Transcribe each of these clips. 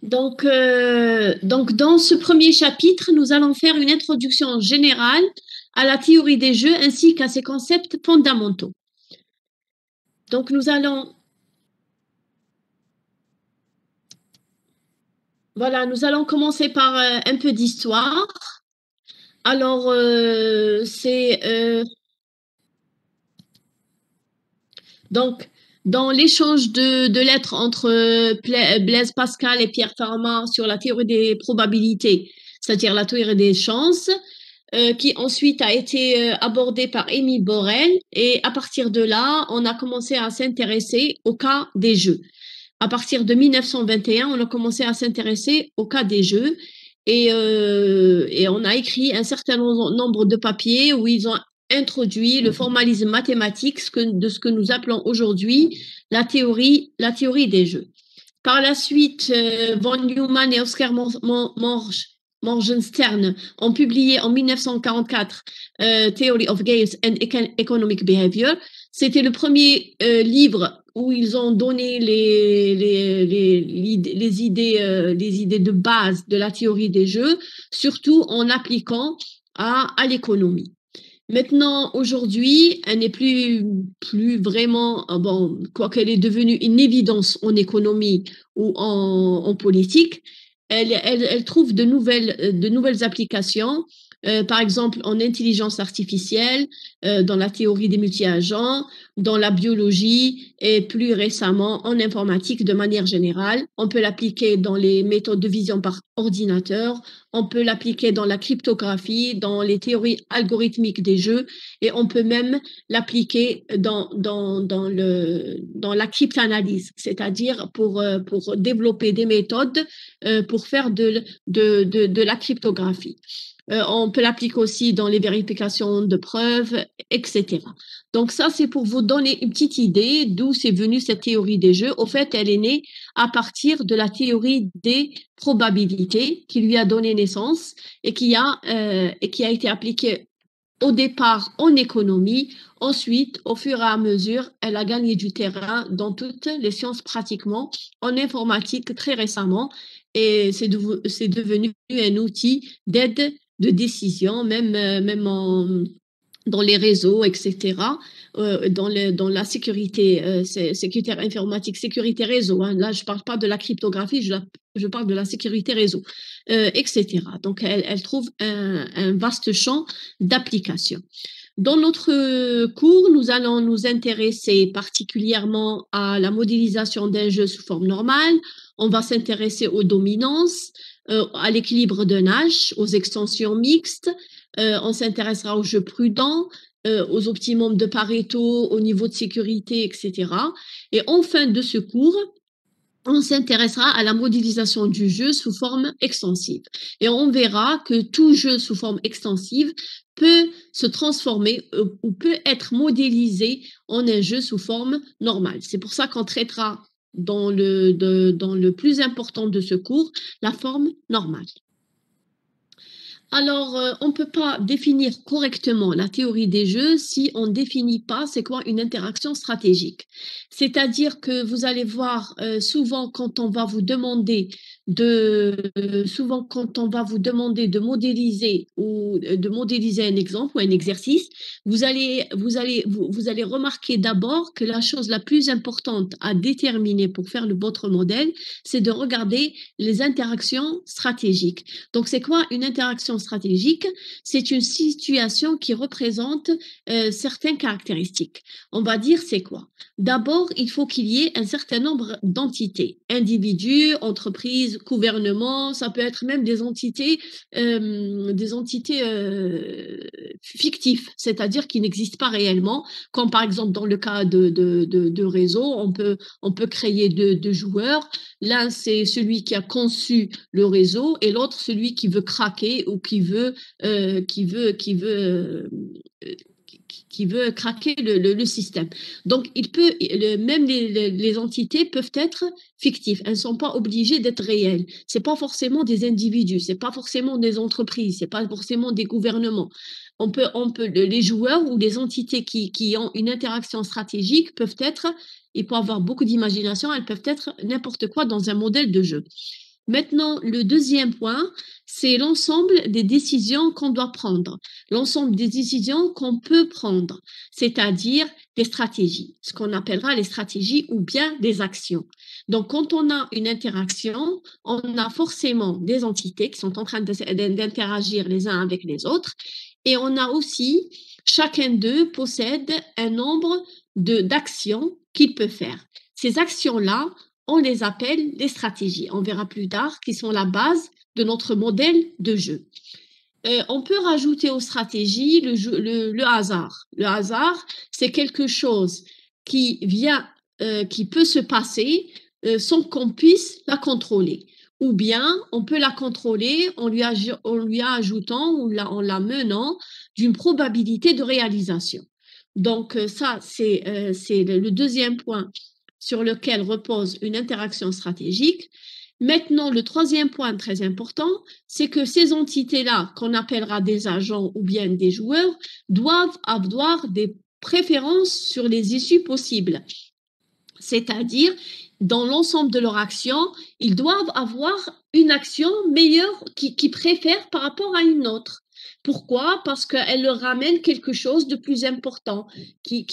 Donc, dans ce premier chapitre, nous allons faire une introduction générale à la théorie des jeux ainsi qu'à ses concepts fondamentaux. Donc, nous allons commencer par un peu d'histoire. Alors, donc, dans l'échange de lettres entre Blaise Pascal et Pierre Fermat sur la théorie des probabilités, c'est-à-dire la théorie des chances, qui ensuite a été abordée par Émile Borel. Et à partir de là, on a commencé à s'intéresser au cas des jeux. À partir de 1921, on a commencé à s'intéresser au cas des jeux. Et on a écrit un certain nombre de papiers où ils ont introduit le formalisme mathématique de ce que nous appelons aujourd'hui la théorie des jeux. Par la suite, von Neumann et Oscar Morgenstern ont publié en 1944 Theory of Games and Economic Behavior. C'était le premier livre où ils ont donné les idées de base de la théorie des jeux, surtout en appliquant à l'économie. Maintenant, aujourd'hui, elle n'est plus vraiment, bon, quoiqu'elle est devenue une évidence en économie ou en politique, elle trouve de nouvelles applications, par exemple en intelligence artificielle, dans la théorie des multi-agents, dans la biologie et plus récemment en informatique de manière générale. On peut l'appliquer dans les méthodes de vision par ordinateur, on peut l'appliquer dans la cryptographie, dans les théories algorithmiques des jeux, et on peut même l'appliquer dans la cryptanalyse, c'est-à-dire pour développer des méthodes pour faire de la cryptographie. On peut l'appliquer aussi dans les vérifications de preuves, etc. Donc ça, c'est pour vous donner une petite idée d'où c'est venu cette théorie des jeux. Au fait, elle est née à partir de la théorie des probabilités qui lui a donné naissance et qui a été appliquée au départ en économie. Ensuite, au fur et à mesure, elle a gagné du terrain dans toutes les sciences pratiquement, en informatique très récemment, et c'est devenu un outil d'aide de décision, même dans les réseaux, etc., dans la sécurité, sécurité informatique, sécurité réseau. Hein. Là, je ne parle pas de la cryptographie, je parle de la sécurité réseau, etc. Donc, elle trouve un vaste champ d'application. Dans notre cours, nous allons nous intéresser particulièrement à la modélisation d'un jeu sous forme normale. On va s'intéresser aux dominances, à l'équilibre de Nash, aux extensions mixtes. On s'intéressera aux jeux prudents, aux optimums de Pareto, au niveau de sécurité, etc. Et en fin de ce cours, on s'intéressera à la modélisation du jeu sous forme extensive. Et on verra que tout jeu sous forme extensive peut se transformer ou peut être modélisé en un jeu sous forme normale. C'est pour ça qu'on traitera dans le plus important de ce cours, la forme normale. Alors, on ne peut pas définir correctement la théorie des jeux si on ne définit pas c'est quoi une interaction stratégique. C'est-à-dire que vous allez voir souvent quand on va vous demander de modéliser ou de modéliser un exemple ou un exercice, vous allez remarquer d'abord que la chose la plus importante à déterminer pour faire votre modèle, c'est de regarder les interactions stratégiques. Donc, c'est quoi une interaction stratégique? C'est une situation qui représente certaines caractéristiques. On va dire c'est quoi? D'abord, il faut qu'il y ait un certain nombre d'entités, individus, entreprises, gouvernements, ça peut être même des entités fictives, c'est-à-dire qui n'existent pas réellement, comme par exemple dans le cas de réseau, on peut créer deux joueurs. L'un, c'est celui qui a conçu le réseau et l'autre, celui qui veut craquer ou qui veut craquer le système. Donc, même les entités peuvent être fictives. Elles ne sont pas obligées d'être réelles. Ce n'est pas forcément des individus, ce n'est pas forcément des entreprises, ce n'est pas forcément des gouvernements. Les joueurs ou les entités qui ont une interaction stratégique peuvent être, il peut avoir beaucoup d'imagination, elles peuvent être n'importe quoi dans un modèle de jeu. Maintenant, le deuxième point, c'est l'ensemble des décisions qu'on doit prendre, l'ensemble des décisions qu'on peut prendre, c'est-à-dire des stratégies, ce qu'on appellera les stratégies ou bien des actions. Donc, quand on a une interaction, on a forcément des entités qui sont en train d'interagir les uns avec les autres, et on a aussi, chacun d'eux possède un nombre d'actions qu'il peut faire. Ces actions-là, on les appelle les stratégies. On verra plus tard qui sont la base de notre modèle de jeu. On peut rajouter aux stratégies le hasard. Le hasard, c'est quelque chose qui vient, qui peut se passer sans qu'on puisse la contrôler. Ou bien, on peut la contrôler en lui ajoutant ou en la menant d'une probabilité de réalisation. Donc, ça, c'est le deuxième point sur lequel repose une interaction stratégique. Maintenant, le troisième point très important, c'est que ces entités-là, qu'on appellera des agents ou bien des joueurs, doivent avoir des préférences sur les issues possibles. C'est-à-dire, dans l'ensemble de leur action, ils doivent avoir une action meilleure qui préfèrent par rapport à une autre. Pourquoi? Parce qu'elle leur ramène quelque chose de plus important, qui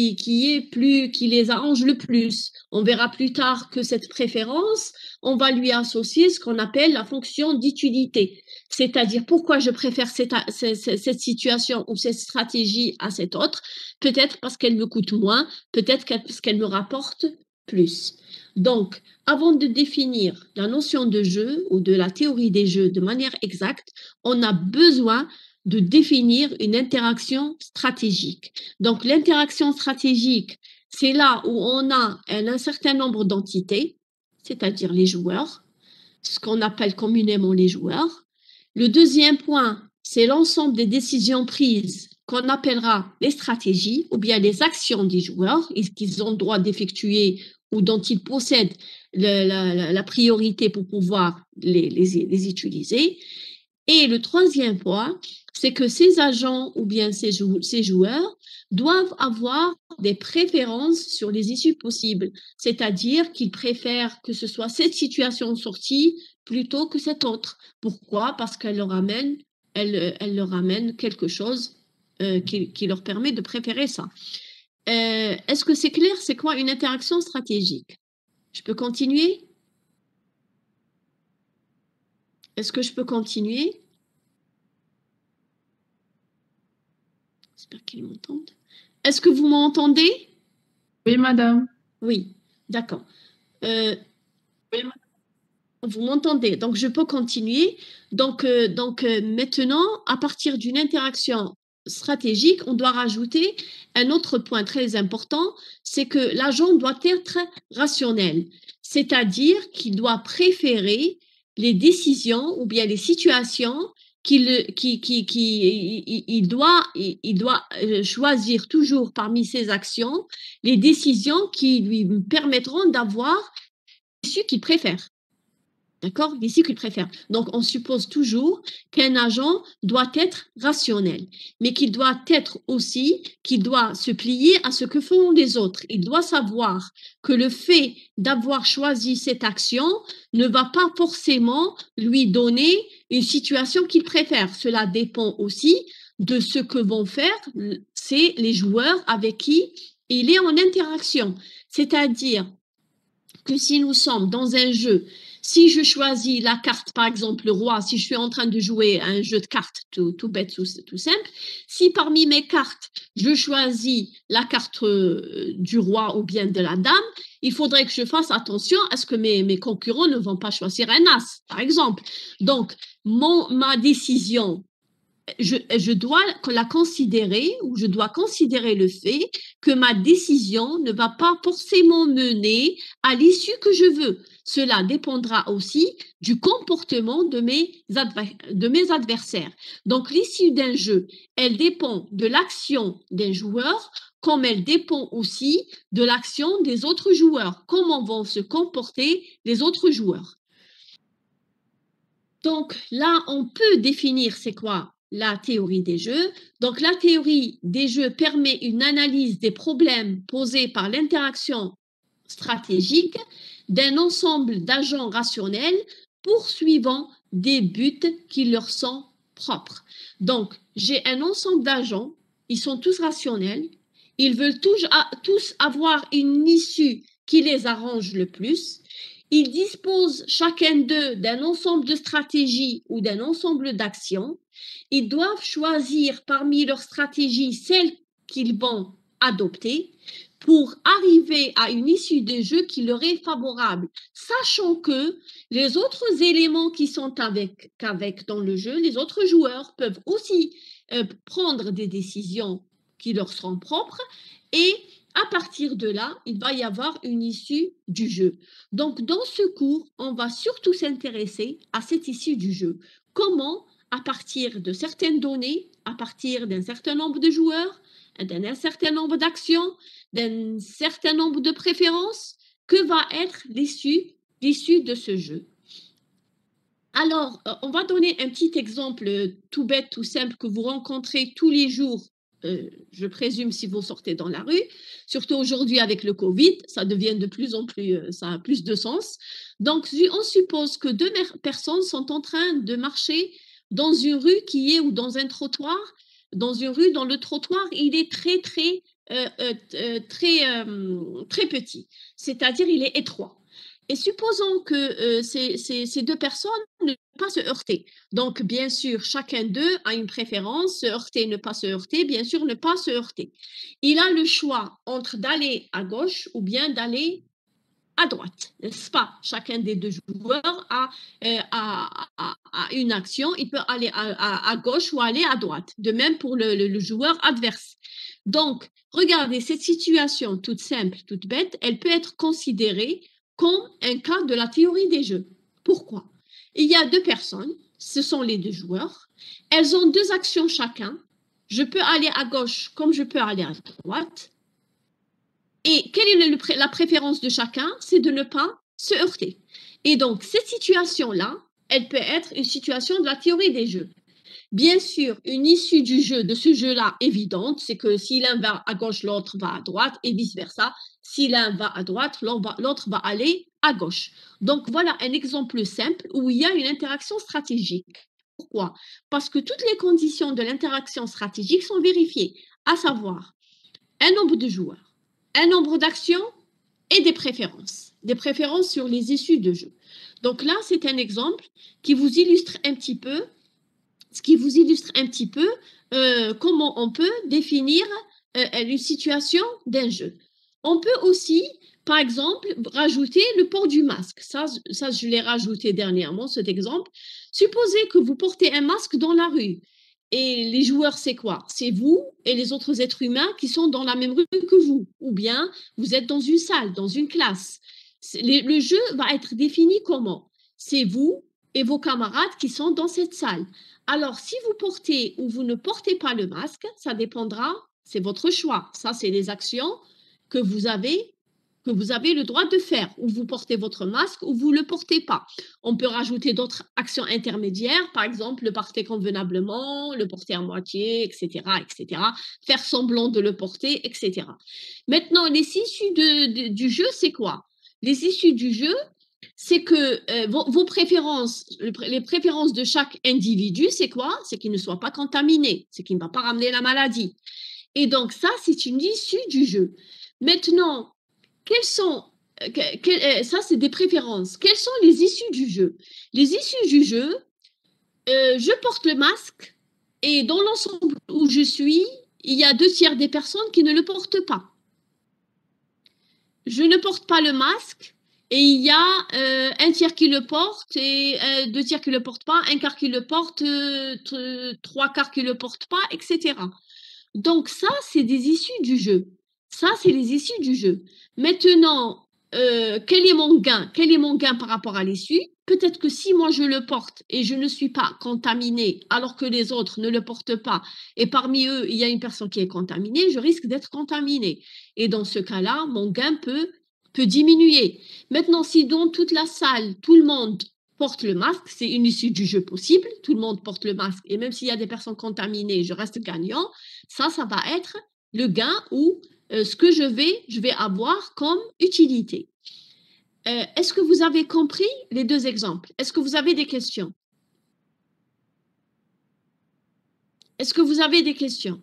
les arrange le plus. On verra plus tard que cette préférence, on va lui associer ce qu'on appelle la fonction d'utilité. C'est-à-dire, pourquoi je préfère cette situation ou cette stratégie à cette autre? Peut-être parce qu'elle me coûte moins, peut-être parce qu'elle me rapporte plus. Donc, avant de définir la notion de jeu ou de la théorie des jeux de manière exacte, on a besoin de définir une interaction stratégique. Donc, l'interaction stratégique, c'est là où on a un certain nombre d'entités, c'est-à-dire les joueurs, ce qu'on appelle communément les joueurs. Le deuxième point, c'est l'ensemble des décisions prises qu'on appellera les stratégies ou bien les actions des joueurs qu'ils ont le droit d'effectuer ou dont ils possèdent la priorité pour pouvoir les utiliser. Et le troisième point, c'est que ces agents ou bien ces joueurs doivent avoir des préférences sur les issues possibles, c'est-à-dire qu'ils préfèrent que ce soit cette situation de sortie plutôt que cette autre. Pourquoi? Parce qu'elle leur amène, elle leur amène quelque chose qui leur permet de préférer ça. Est-ce que c'est clair? C'est quoi une interaction stratégique? Je peux continuer? Est-ce que je peux continuer? J'espère qu'ils m'entendent. Est-ce que vous m'entendez? Oui, madame. Oui, d'accord. Vous m'entendez? Donc, je peux continuer. Donc, maintenant, à partir d'une interaction stratégique, on doit rajouter un autre point très important, c'est que l'agent doit être rationnel, c'est-à-dire qu'il doit préférer les décisions ou bien les situations il doit choisir toujours parmi ses actions les décisions qui lui permettront d'avoir l'issue qu'il préfère. D'accord? L'issue qu'il préfère. Donc, on suppose toujours qu'un agent doit être rationnel, mais qu'il doit être aussi, qu'il doit se plier à ce que font les autres. Il doit savoir que le fait d'avoir choisi cette action ne va pas forcément lui donner une situation qu'il préfère. Cela dépend aussi de ce que vont faire c'est les joueurs avec qui il est en interaction. C'est-à-dire que si nous sommes dans un jeu, si je choisis la carte, par exemple le roi, si je suis en train de jouer à un jeu de cartes tout bête, tout simple, si parmi mes cartes, je choisis la carte du roi ou bien de la dame, il faudrait que je fasse attention à ce que mes concurrents ne vont pas choisir un as, par exemple. Donc, ma décision je dois la considérer ou je dois considérer le fait que ma décision ne va pas forcément mener à l'issue que je veux. Cela dépendra aussi du comportement de mes adversaires. Donc l'issue d'un jeu, elle dépend de l'action d'un joueur comme elle dépend aussi de l'action des autres joueurs. Comment vont se comporter les autres joueurs? Donc là, on peut définir c'est quoi la théorie des jeux. Donc la théorie des jeux permet une analyse des problèmes posés par l'interaction stratégique d'un ensemble d'agents rationnels poursuivant des buts qui leur sont propres. Donc, j'ai un ensemble d'agents, ils sont tous rationnels, ils veulent tous avoir une issue qui les arrange le plus. Ils disposent chacun d'eux d'un ensemble de stratégies ou d'un ensemble d'actions. Ils doivent choisir parmi leurs stratégies celles qu'ils vont adopter pour arriver à une issue de jeu qui leur est favorable, sachant que les autres éléments qui sont avec dans le jeu, les autres joueurs peuvent aussi prendre des décisions qui leur sont propres et à partir de là, il va y avoir une issue du jeu. Donc, dans ce cours, on va surtout s'intéresser à cette issue du jeu. Comment, à partir de certaines données, à partir d'un certain nombre de joueurs, d'un certain nombre d'actions, d'un certain nombre de préférences, que va être l'issue de ce jeu. Alors, on va donner un petit exemple tout bête, tout simple que vous rencontrez tous les jours, je présume si vous sortez dans la rue, surtout aujourd'hui avec le Covid, ça devient de plus en plus, ça a plus de sens. Donc, on suppose que deux personnes sont en train de marcher dans une rue qui est ou dans un trottoir, dans une rue dont le trottoir il est très très petit, c'est-à-dire il est étroit. Et supposons que ces deux personnes ne pas se heurter. Donc, bien sûr, chacun d'eux a une préférence, se heurter, ne pas se heurter, bien sûr, ne pas se heurter. Il a le choix entre d'aller à gauche ou bien d'aller à droite, n'est-ce pas? Chacun des deux joueurs a une action, il peut aller à gauche ou aller à droite. De même pour le joueur adverse. Donc, regardez, cette situation toute simple, toute bête, elle peut être considérée comme un cas de la théorie des jeux. Pourquoi? Il y a deux personnes, ce sont les deux joueurs, elles ont deux actions chacun. Je peux aller à gauche comme je peux aller à droite. Et quelle est la préférence de chacun? C'est de ne pas se heurter. Et donc, cette situation-là, elle peut être une situation de la théorie des jeux. Bien sûr, une issue du jeu, de ce jeu-là, évidente, c'est que si l'un va à gauche, l'autre va à droite, et vice-versa. Si l'un va à droite, l'autre va aller à gauche. Donc, voilà un exemple simple où il y a une interaction stratégique. Pourquoi? Parce que toutes les conditions de l'interaction stratégique sont vérifiées, à savoir un nombre de joueurs, un nombre d'actions et des préférences sur les issues de jeu. Donc là, c'est un exemple qui vous illustre un petit peu comment on peut définir une situation d'un jeu. On peut aussi, par exemple, rajouter le port du masque. Ça je l'ai rajouté dernièrement, cet exemple. Supposez que vous portez un masque dans la rue. Et les joueurs, c'est quoi? C'est vous et les autres êtres humains qui sont dans la même rue que vous. Ou bien vous êtes dans une salle, dans une classe. Le jeu va être défini comment? C'est vous et vos camarades qui sont dans cette salle. Alors, si vous portez ou vous ne portez pas le masque, ça dépendra, c'est votre choix. Ça, c'est les actions que vous avez le droit de faire, ou vous portez votre masque ou vous ne le portez pas. On peut rajouter d'autres actions intermédiaires, par exemple le porter convenablement, le porter à moitié, etc., etc., faire semblant de le porter, etc. Maintenant, les issues du jeu, c'est quoi? Les issues du jeu, c'est que vos préférences, les préférences de chaque individu, c'est quoi? C'est qu'il ne soit pas contaminé, c'est qu'il ne va pas ramener la maladie. Et donc ça, c'est une issue du jeu. Maintenant, ça, c'est des préférences. Quelles sont les issues du jeu? Les issues du jeu, je porte le masque et dans l'ensemble où je suis, il y a 2/3 des personnes qui ne le portent pas. Je ne porte pas le masque et il y a 1/3 qui le porte et 2/3 qui ne le portent pas, 1/4 qui le porte, 3/4 qui ne le portent pas, etc. Donc ça, c'est des issues du jeu. Ça, c'est les issues du jeu. Maintenant, quel est mon gain? Quel est mon gain par rapport à l'issue? Peut-être que si moi je le porte et je ne suis pas contaminée alors que les autres ne le portent pas et parmi eux, il y a une personne qui est contaminée, je risque d'être contaminée. Et dans ce cas-là, mon gain peut diminuer. Maintenant, si dans toute la salle, tout le monde porte le masque, c'est une issue du jeu possible, tout le monde porte le masque et même s'il y a des personnes contaminées, je reste gagnant, ça va être le gain ou ce que je vais avoir comme utilité. Est-ce que vous avez compris les deux exemples? Est-ce que vous avez des questions? Est-ce que vous avez des questions?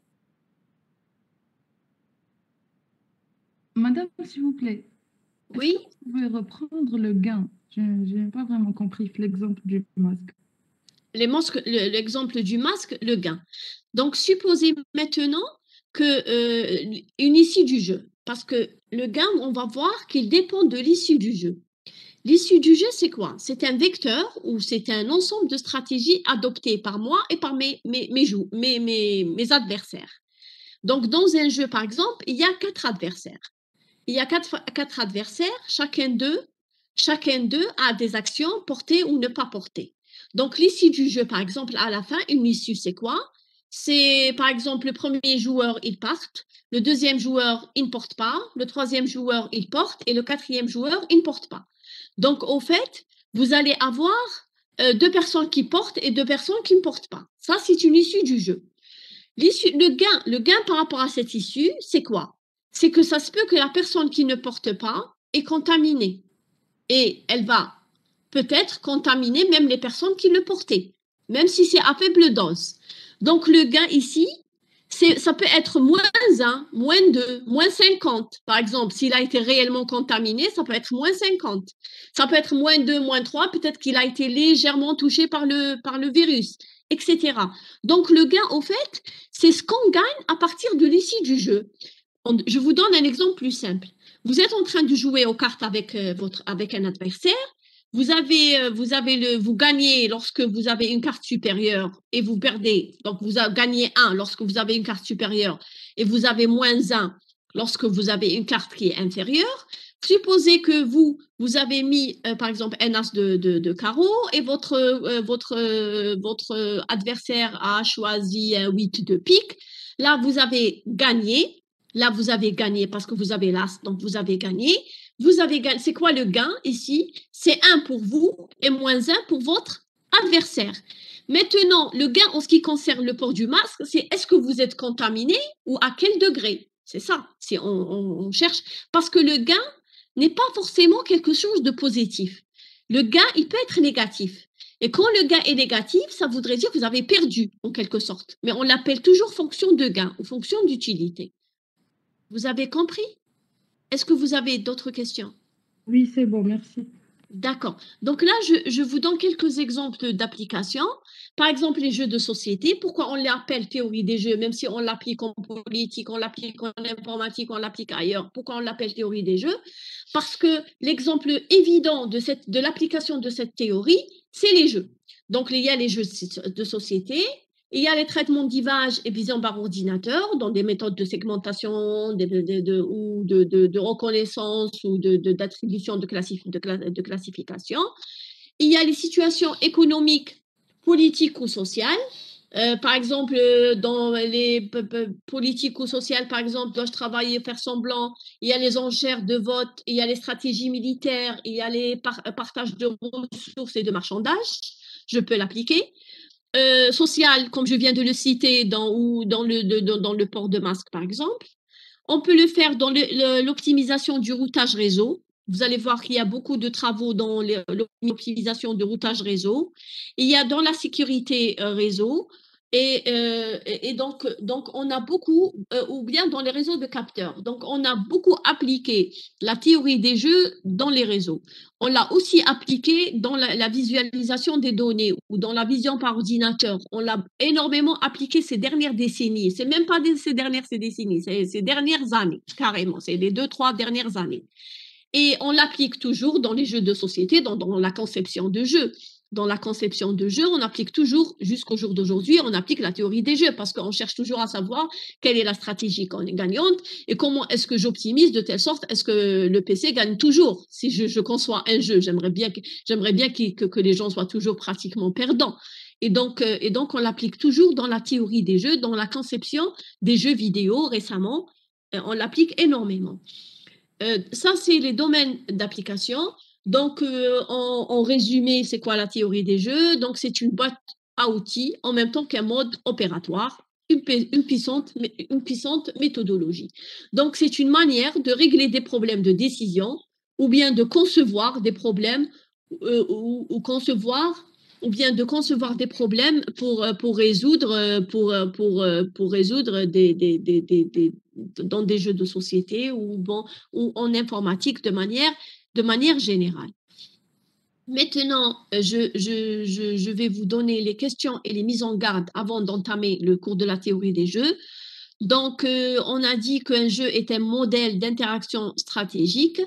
Madame, s'il vous plaît, est-ce que Oui? vous pouvez reprendre le gain? Je n'ai pas vraiment compris l'exemple du masque. L'exemple du masque, le gain. Donc, supposez maintenant une issue du jeu, parce que le gain, on va voir qu'il dépend de l'issue du jeu. L'issue du jeu, c'est quoi? C'est un vecteur ou c'est un ensemble de stratégies adoptées par moi et par mes adversaires. Donc, dans un jeu, par exemple, il y a 4 adversaires. Il y a quatre adversaires, chacun d'eux a des actions portées ou ne pas portées. Donc, l'issue du jeu, par exemple, à la fin, une issue, c'est quoi? C'est, par exemple, le premier joueur, il part, le deuxième joueur, il ne porte pas, le troisième joueur, il porte, et le quatrième joueur, il ne porte pas. Donc, au fait, vous allez avoir 2 personnes qui portent et 2 personnes qui ne portent pas. Ça, c'est une issue du jeu. Le gain par rapport à cette issue, c'est quoi? C'est que ça se peut que la personne qui ne porte pas est contaminée. Et elle va peut-être contaminer même les personnes qui le portaient, même si c'est à faible dose. Donc le gain ici, ça peut être -1, -2, -50. Par exemple, s'il a été réellement contaminé, ça peut être -50. Ça peut être -2, -3, peut-être qu'il a été légèrement touché par le virus, etc. Donc le gain, au fait, c'est ce qu'on gagne à partir de l'issue du jeu. Je vous donne un exemple plus simple. Vous êtes en train de jouer aux cartes avec un adversaire. Vous gagnez lorsque vous avez une carte supérieure et vous perdez. Donc, vous gagnez 1 lorsque vous avez une carte supérieure et vous avez -1 lorsque vous avez une carte qui est inférieure. Supposez que vous avez mis, par exemple, un as de carreau et votre adversaire a choisi un 8 de pique. Là, vous avez gagné. Là, vous avez gagné parce que vous avez l'as, donc vous avez gagné. C'est quoi le gain ici? C'est 1 pour vous et -1 pour votre adversaire. Maintenant, le gain en ce qui concerne le port du masque, c'est est-ce que vous êtes contaminé ou à quel degré? C'est ça, si on cherche. Parce que le gain n'est pas forcément quelque chose de positif. Le gain, il peut être négatif. Et quand le gain est négatif, ça voudrait dire que vous avez perdu, en quelque sorte. Mais on l'appelle toujours fonction de gain ou fonction d'utilité. Vous avez compris? Est-ce que vous avez d'autres questions? Oui, c'est bon, merci. D'accord. Donc là, je vous donne quelques exemples d'applications. Par exemple, les jeux de société. Pourquoi on les appelle théorie des jeux, même si on l'applique en politique, on l'applique en informatique, on l'applique ailleurs. Pourquoi on l'appelle théorie des jeux? Parce que l'exemple évident de l'application de cette théorie, c'est les jeux. Donc, il y a les jeux de société, il y a les traitements d'image et vision par ordinateur dans des méthodes de segmentation ou de reconnaissance ou d'attribution de classification. Il y a les situations économiques, politiques ou sociales. Par exemple, dans les politiques ou sociales, par exemple, dois-je travailler, faire semblant? Il y a les enchères de vote, il y a les stratégies militaires, il y a les partages de ressources et de marchandages. Je peux l'appliquer. Social, comme je viens de le citer, dans le port de masque, par exemple. On peut le faire dans l'optimisation du routage réseau. Vous allez voir qu'il y a beaucoup de travaux dans l'optimisation du routage réseau. Il y a dans la sécurité réseau. Et donc, on a beaucoup, ou bien dans les réseaux de capteurs. Donc, on a beaucoup appliqué la théorie des jeux dans les réseaux. On l'a aussi appliqué dans la visualisation des données ou dans la vision par ordinateur. On l'a énormément appliqué ces dernières décennies. C'est même pas ces dernières décennies, c'est ces dernières années, carrément. C'est les 2, 3 dernières années. Et on l'applique toujours dans les jeux de société, dans la conception de jeux. Dans la conception de jeux, on applique toujours, jusqu'au jour d'aujourd'hui, on applique la théorie des jeux parce qu'on cherche toujours à savoir quelle est la stratégie gagnante et comment est-ce que j'optimise de telle sorte est-ce que le PC gagne toujours. Si je conçois un jeu, j'aimerais bien que les gens soient toujours pratiquement perdants. Et donc, on l'applique toujours dans la théorie des jeux, dans la conception des jeux vidéo récemment, on l'applique énormément. Ça, c'est les domaines d'application. Donc, en résumé, c'est quoi la théorie des jeux? Donc, c'est une boîte à outils en même temps qu'un mode opératoire, une puissante méthodologie. Donc, c'est une manière de régler des problèmes de décision ou bien de concevoir des problèmes, ou bien de concevoir des problèmes pour résoudre dans des jeux de société ou en informatique de manière générale. Maintenant, je vais vous donner les questions et les mises en garde avant d'entamer le cours de la théorie des jeux. Donc, on a dit qu'un jeu est un modèle d'interaction stratégique.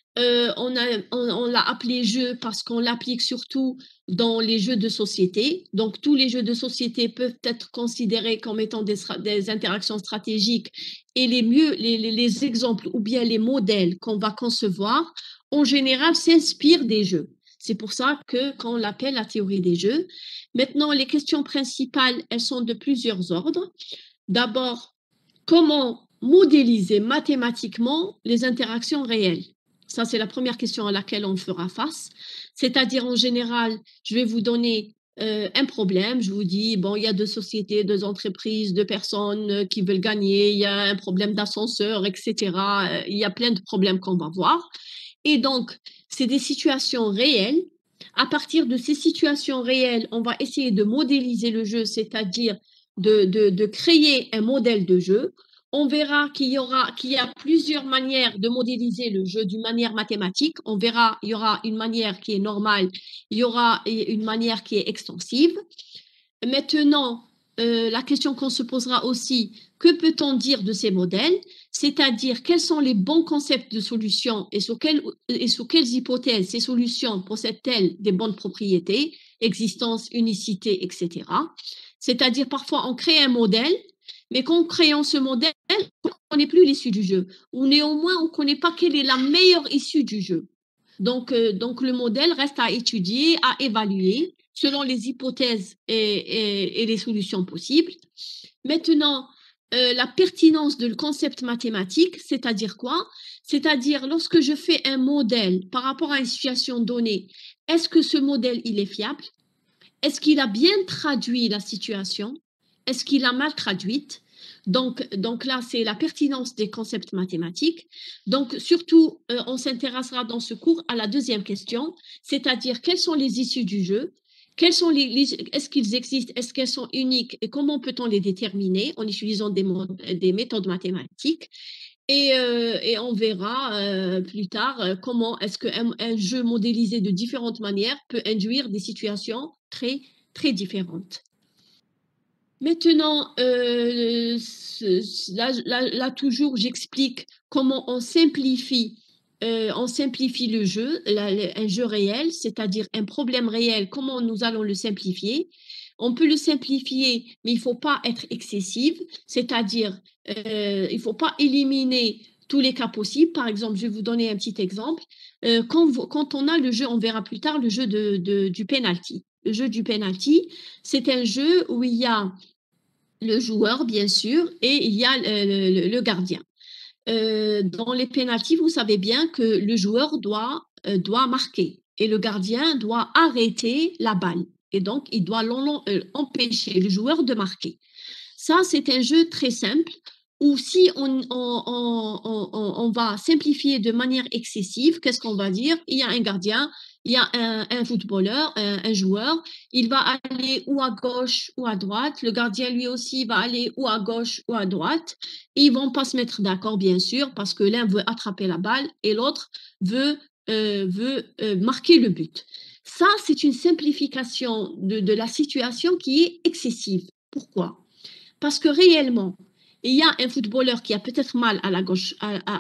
On l'a appelé jeu parce qu'on l'applique surtout dans les jeux de société. Donc, tous les jeux de société peuvent être considérés comme étant des interactions stratégiques et les exemples ou bien les modèles qu'on va concevoir, en général, s'inspirent des jeux. C'est pour ça qu'on l'appelle la théorie des jeux. Maintenant, les questions principales, elles sont de plusieurs ordres. D'abord, comment modéliser mathématiquement les interactions réelles? Ça, c'est la première question à laquelle on fera face. C'est-à-dire, en général, je vais vous donner un problème. Je vous dis, bon, il y a deux sociétés, deux entreprises, deux personnes qui veulent gagner. Il y a un problème d'ascenseur, etc. Il y a plein de problèmes qu'on va voir. Et donc, c'est des situations réelles. À partir de ces situations réelles, on va essayer de modéliser le jeu, c'est-à-dire de créer un modèle de jeu. On verra qu'il y a plusieurs manières de modéliser le jeu d'une manière mathématique. On verra, il y aura une manière qui est normale, il y aura une manière qui est extensive. Maintenant, la question qu'on se posera aussi, que peut-on dire de ces modèles? C'est-à-dire, quels sont les bons concepts de solutions et sous quelles hypothèses ces solutions possèdent-elles des bonnes propriétés, existence, unicité, etc. C'est-à-dire, parfois, on crée un modèle, mais qu'en créant ce modèle, on ne connaît plus l'issue du jeu. Ou néanmoins, on ne connaît pas quelle est la meilleure issue du jeu. Donc, le modèle reste à étudier, à évaluer selon les hypothèses et les solutions possibles. Maintenant, la pertinence du concept mathématique, c'est-à-dire quoi? C'est-à-dire, lorsque je fais un modèle par rapport à une situation donnée, est-ce que ce modèle, il est fiable? Est-ce qu'il a bien traduit la situation? Est-ce qu'il a mal traduite? Donc là, c'est la pertinence des concepts mathématiques. Donc, surtout, on s'intéressera dans ce cours à la deuxième question, c'est-à-dire quelles sont les issues du jeu? Est-ce qu'ils existent? Est-ce qu'elles sont uniques? Et comment peut-on les déterminer en utilisant des méthodes mathématiques? Et on verra plus tard comment est-ce qu'un jeu modélisé de différentes manières peut induire des situations très, très différentes. Maintenant, là, toujours, j'explique comment on simplifie le jeu, un jeu réel, c'est-à-dire un problème réel, comment nous allons le simplifier. On peut le simplifier, mais il ne faut pas être excessif, c'est-à-dire il ne faut pas éliminer tous les cas possibles. Par exemple, je vais vous donner un petit exemple. Quand on a le jeu, on verra plus tard le jeu du penalty. Le jeu du penalty, c'est un jeu où il y a le joueur, bien sûr, et il y a le gardien. Dans les pénaltys, vous savez bien que le joueur doit marquer et le gardien doit arrêter la balle. Et donc, il doit empêcher le joueur de marquer. Ça, c'est un jeu très simple où si on va simplifier de manière excessive, qu'est-ce qu'on va dire? Il y a un gardien, il y a un footballeur, un joueur, il va aller ou à gauche ou à droite, le gardien lui aussi va aller ou à gauche ou à droite, et ils vont pas se mettre d'accord bien sûr parce que l'un veut attraper la balle et l'autre veut marquer le but. Ça, c'est une simplification de la situation qui est excessive. Pourquoi? Parce que réellement, il y a un footballeur qui a peut-être mal à la gauche,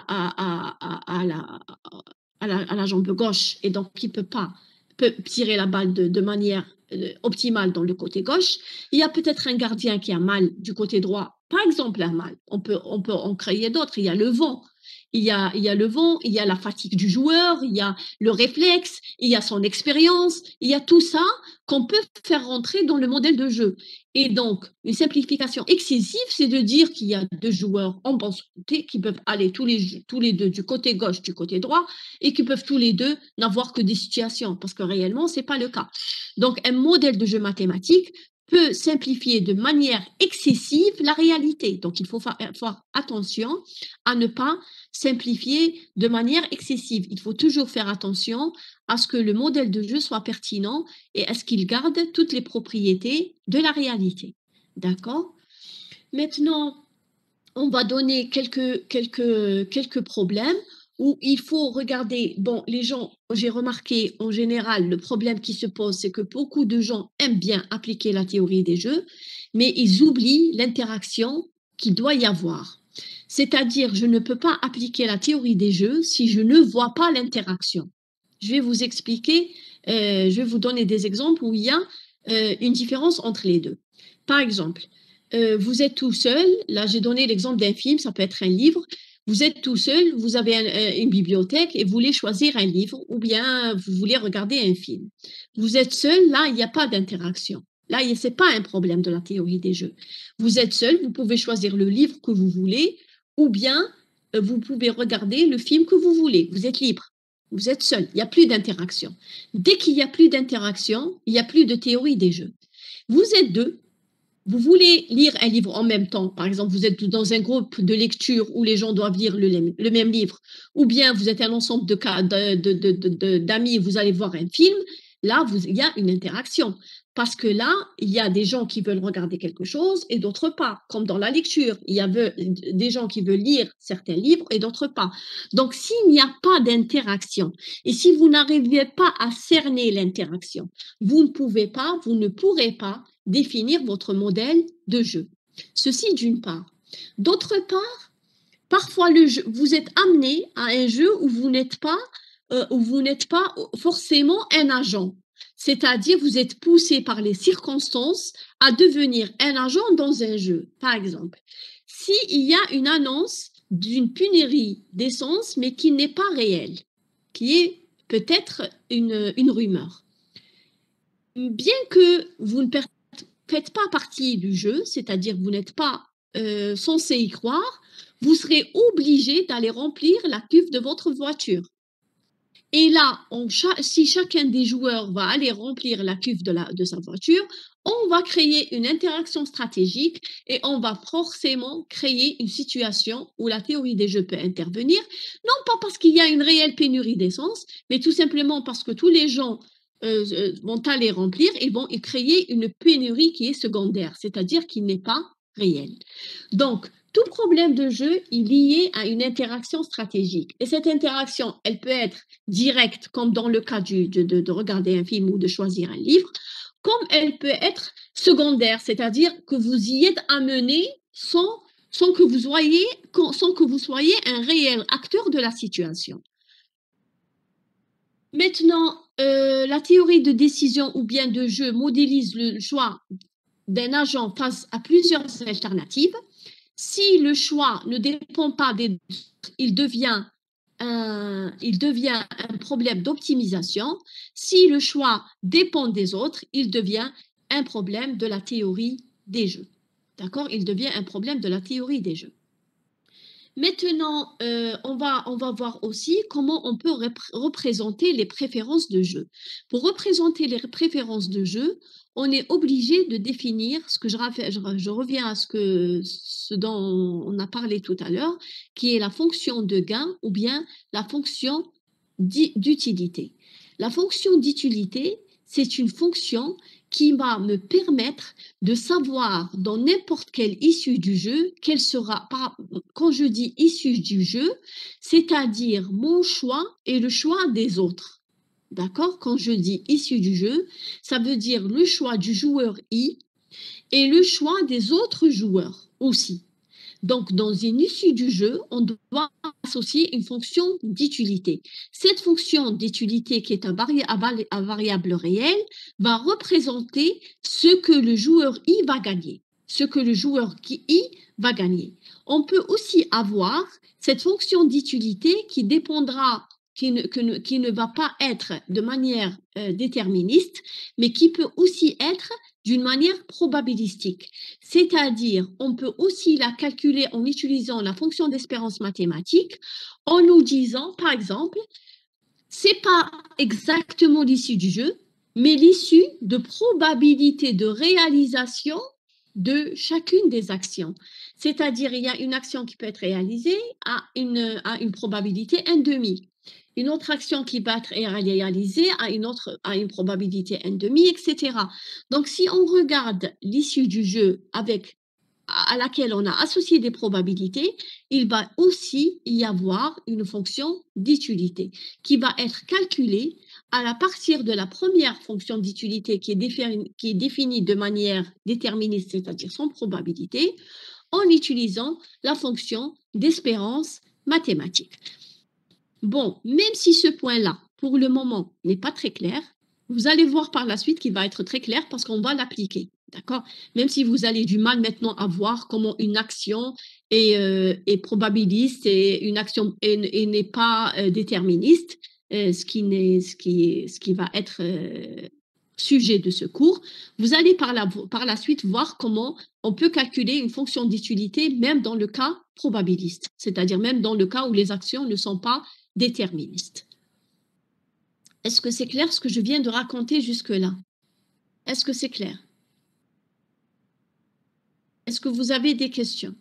à la jambe gauche, et donc qui peut tirer la balle de manière optimale dans le côté gauche. Il y a peut-être un gardien qui a mal du côté droit. Par exemple, un mal. On peut en créer d'autres. Il y a le vent. Il y a le vent, il y a la fatigue du joueur, il y a le réflexe, il y a son expérience, il y a tout ça qu'on peut faire rentrer dans le modèle de jeu. Et donc, une simplification excessive, c'est de dire qu'il y a deux joueurs en bon côté qui peuvent aller tous les deux du côté gauche, du côté droit, et qui peuvent tous les deux n'avoir que des situations, parce que réellement, ce n'est pas le cas. Donc, un modèle de jeu mathématique peut simplifier de manière excessive la réalité. Donc, il faut faire attention à ne pas simplifier de manière excessive. Il faut toujours faire attention à ce que le modèle de jeu soit pertinent et à ce qu'il garde toutes les propriétés de la réalité. D'accord? Maintenant, on va donner quelques problèmes où il faut regarder, bon, les gens, j'ai remarqué en général, le problème qui se pose, c'est que beaucoup de gens aiment bien appliquer la théorie des jeux, mais ils oublient l'interaction qu'il doit y avoir. C'est-à-dire, je ne peux pas appliquer la théorie des jeux si je ne vois pas l'interaction. Je vais vous expliquer, je vais vous donner des exemples où il y a une différence entre les deux. Par exemple, vous êtes tout seul, là j'ai donné l'exemple d'un film, ça peut être un livre, vous êtes tout seul, vous avez une bibliothèque et vous voulez choisir un livre ou bien vous voulez regarder un film. Vous êtes seul, là il n'y a pas d'interaction. Là, ce n'est pas un problème de la théorie des jeux. Vous êtes seul, vous pouvez choisir le livre que vous voulez ou bien vous pouvez regarder le film que vous voulez. Vous êtes libre, vous êtes seul, il n'y a plus d'interaction. Dès qu'il n'y a plus d'interaction, il n'y a plus de théorie des jeux. Vous êtes deux, vous voulez lire un livre en même temps, par exemple, vous êtes dans un groupe de lecture où les gens doivent lire le même livre, ou bien vous êtes un ensemble d'amis, vous allez voir un film, là, il y a une interaction. Parce que là, il y a des gens qui veulent regarder quelque chose et d'autres pas, comme dans la lecture. Il y a des gens qui veulent lire certains livres et d'autres pas. Donc, s'il n'y a pas d'interaction et si vous n'arrivez pas à cerner l'interaction, vous ne pourrez pas définir votre modèle de jeu. Ceci d'une part. D'autre part, parfois vous êtes amené à un jeu où vous n'êtes pas forcément un agent. C'est-à-dire, vous êtes poussé par les circonstances à devenir un agent dans un jeu. Par exemple, s'il y a une annonce d'une pénurie d'essence, mais qui n'est pas réelle, qui est peut-être une rumeur. Bien que vous ne faites pas partie du jeu, c'est-à-dire vous n'êtes pas censé y croire, vous serez obligé d'aller remplir la cuve de votre voiture. Et là, si chacun des joueurs va aller remplir la cuve de sa voiture, on va créer une interaction stratégique et on va forcément créer une situation où la théorie des jeux peut intervenir, non pas parce qu'il y a une réelle pénurie d'essence, mais tout simplement parce que tous les gens vont aller remplir et vont créer une pénurie qui est secondaire, c'est-à-dire qui n'est pas réelle. Donc, tout problème de jeu est lié à une interaction stratégique. Et cette interaction, elle peut être directe, comme dans le cas de regarder un film ou de choisir un livre, comme elle peut être secondaire, c'est-à-dire que vous y êtes amené sans que vous soyez un réel acteur de la situation. Maintenant, la théorie de décision ou bien de jeu modélise le choix d'un agent face à plusieurs alternatives. Si le choix ne dépend pas des autres, il devient un problème d'optimisation. Si le choix dépend des autres, il devient un problème de la théorie des jeux. D'accord? Il devient un problème de la théorie des jeux. Maintenant, on va voir aussi comment on peut représenter les préférences de jeu. Pour représenter les préférences de jeu, on est obligé de définir ce que je reviens à ce dont on a parlé tout à l'heure, qui est la fonction de gain ou bien la fonction d'utilité. La fonction d'utilité, c'est une fonction qui va me permettre de savoir dans n'importe quelle issue du jeu, quelle sera, quand je dis issue du jeu, c'est-à-dire mon choix et le choix des autres. D'accord? Quand je dis issue du jeu, ça veut dire le choix du joueur I et le choix des autres joueurs aussi. Donc, dans une issue du jeu, on doit associer une fonction d'utilité. Cette fonction d'utilité, qui est à variable réelle, va représenter ce que le joueur I va gagner. Ce que le joueur I va gagner. On peut aussi avoir cette fonction d'utilité qui dépendra, qui ne va pas être de manière déterministe, mais qui peut aussi être d'une manière probabilistique. C'est-à-dire, on peut aussi la calculer en utilisant la fonction d'espérance mathématique, en nous disant, par exemple, c'est pas exactement l'issue du jeu, mais l'issue de probabilité de réalisation de chacune des actions. C'est-à-dire, il y a une action qui peut être réalisée à une probabilité 1/2. Une autre action qui va être réalisée à une probabilité 1/2, etc. Donc, si on regarde l'issue du jeu à laquelle on a associé des probabilités, il va aussi y avoir une fonction d'utilité qui va être calculée à partir de la première fonction d'utilité qui est définie de manière déterministe, c'est-à-dire sans probabilité, en utilisant la fonction d'espérance mathématique. Bon, même si ce point-là, pour le moment, n'est pas très clair, vous allez voir par la suite qu'il va être très clair parce qu'on va l'appliquer. D'accord? Même si vous avez du mal maintenant à voir comment une action est probabiliste et une action n'est pas déterministe, ce qui va être sujet de ce cours, vous allez par la suite voir comment on peut calculer une fonction d'utilité même dans le cas probabiliste, c'est-à-dire même dans le cas où les actions ne sont pas déterministes. Est-ce que c'est clair ce que je viens de raconter jusque-là? Est-ce que c'est clair? Est-ce que vous avez des questions?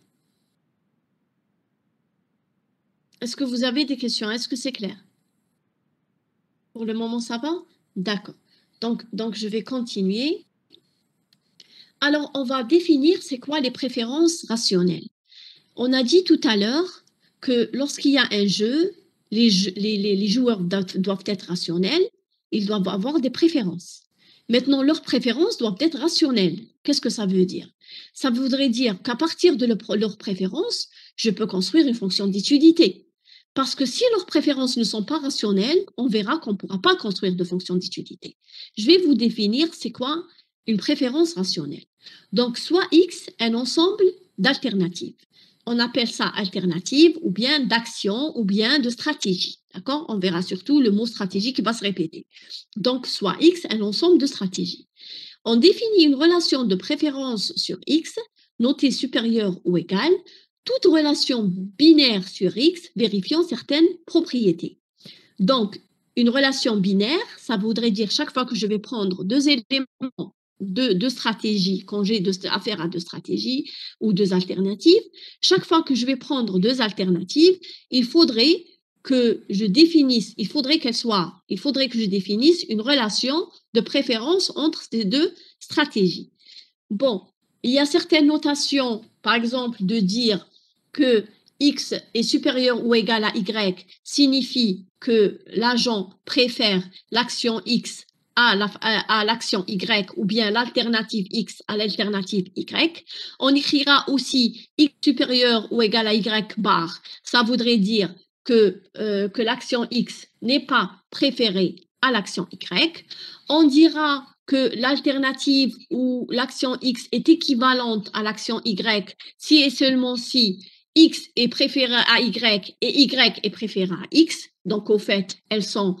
Est-ce que vous avez des questions? Est-ce que c'est clair? Pour le moment, ça va? D'accord. Donc, je vais continuer. Alors, on va définir c'est quoi les préférences rationnelles. On a dit tout à l'heure que lorsqu'il y a un jeu, les joueurs doivent être rationnels, ils doivent avoir des préférences. Maintenant, leurs préférences doivent être rationnelles. Qu'est-ce que ça veut dire? Ça voudrait dire qu'à partir de leurs préférences, je peux construire une fonction d'utilité. Parce que si leurs préférences ne sont pas rationnelles, on verra qu'on ne pourra pas construire de fonction d'utilité. Je vais vous définir c'est quoi une préférence rationnelle. Donc, soit X, un ensemble d'alternatives. On appelle ça alternative ou bien d'action ou bien de stratégie. D'accord? On verra surtout le mot stratégie qui va se répéter. Donc, soit X, un ensemble de stratégies. On définit une relation de préférence sur X, notée supérieure ou égale, toute relation binaire sur X vérifiant certaines propriétés. Donc, une relation binaire, ça voudrait dire chaque fois que je vais prendre deux éléments de stratégie, quand j'ai affaire à deux stratégies ou deux alternatives, chaque fois que je vais prendre deux alternatives, il faudrait que je définisse une relation de préférence entre ces deux stratégies. Bon, il y a certaines notations, par exemple, de dire que X est supérieur ou égal à Y signifie que l'agent préfère l'action X à l'action Y ou bien l'alternative X à l'alternative Y. On écrira aussi X supérieur ou égal à Y bar. Ça voudrait dire que l'action X n'est pas préférée à l'action Y. On dira que l'alternative ou l'action X est équivalente à l'action Y si et seulement si X est préféré à Y et Y est préféré à X. Donc, au fait, elles sont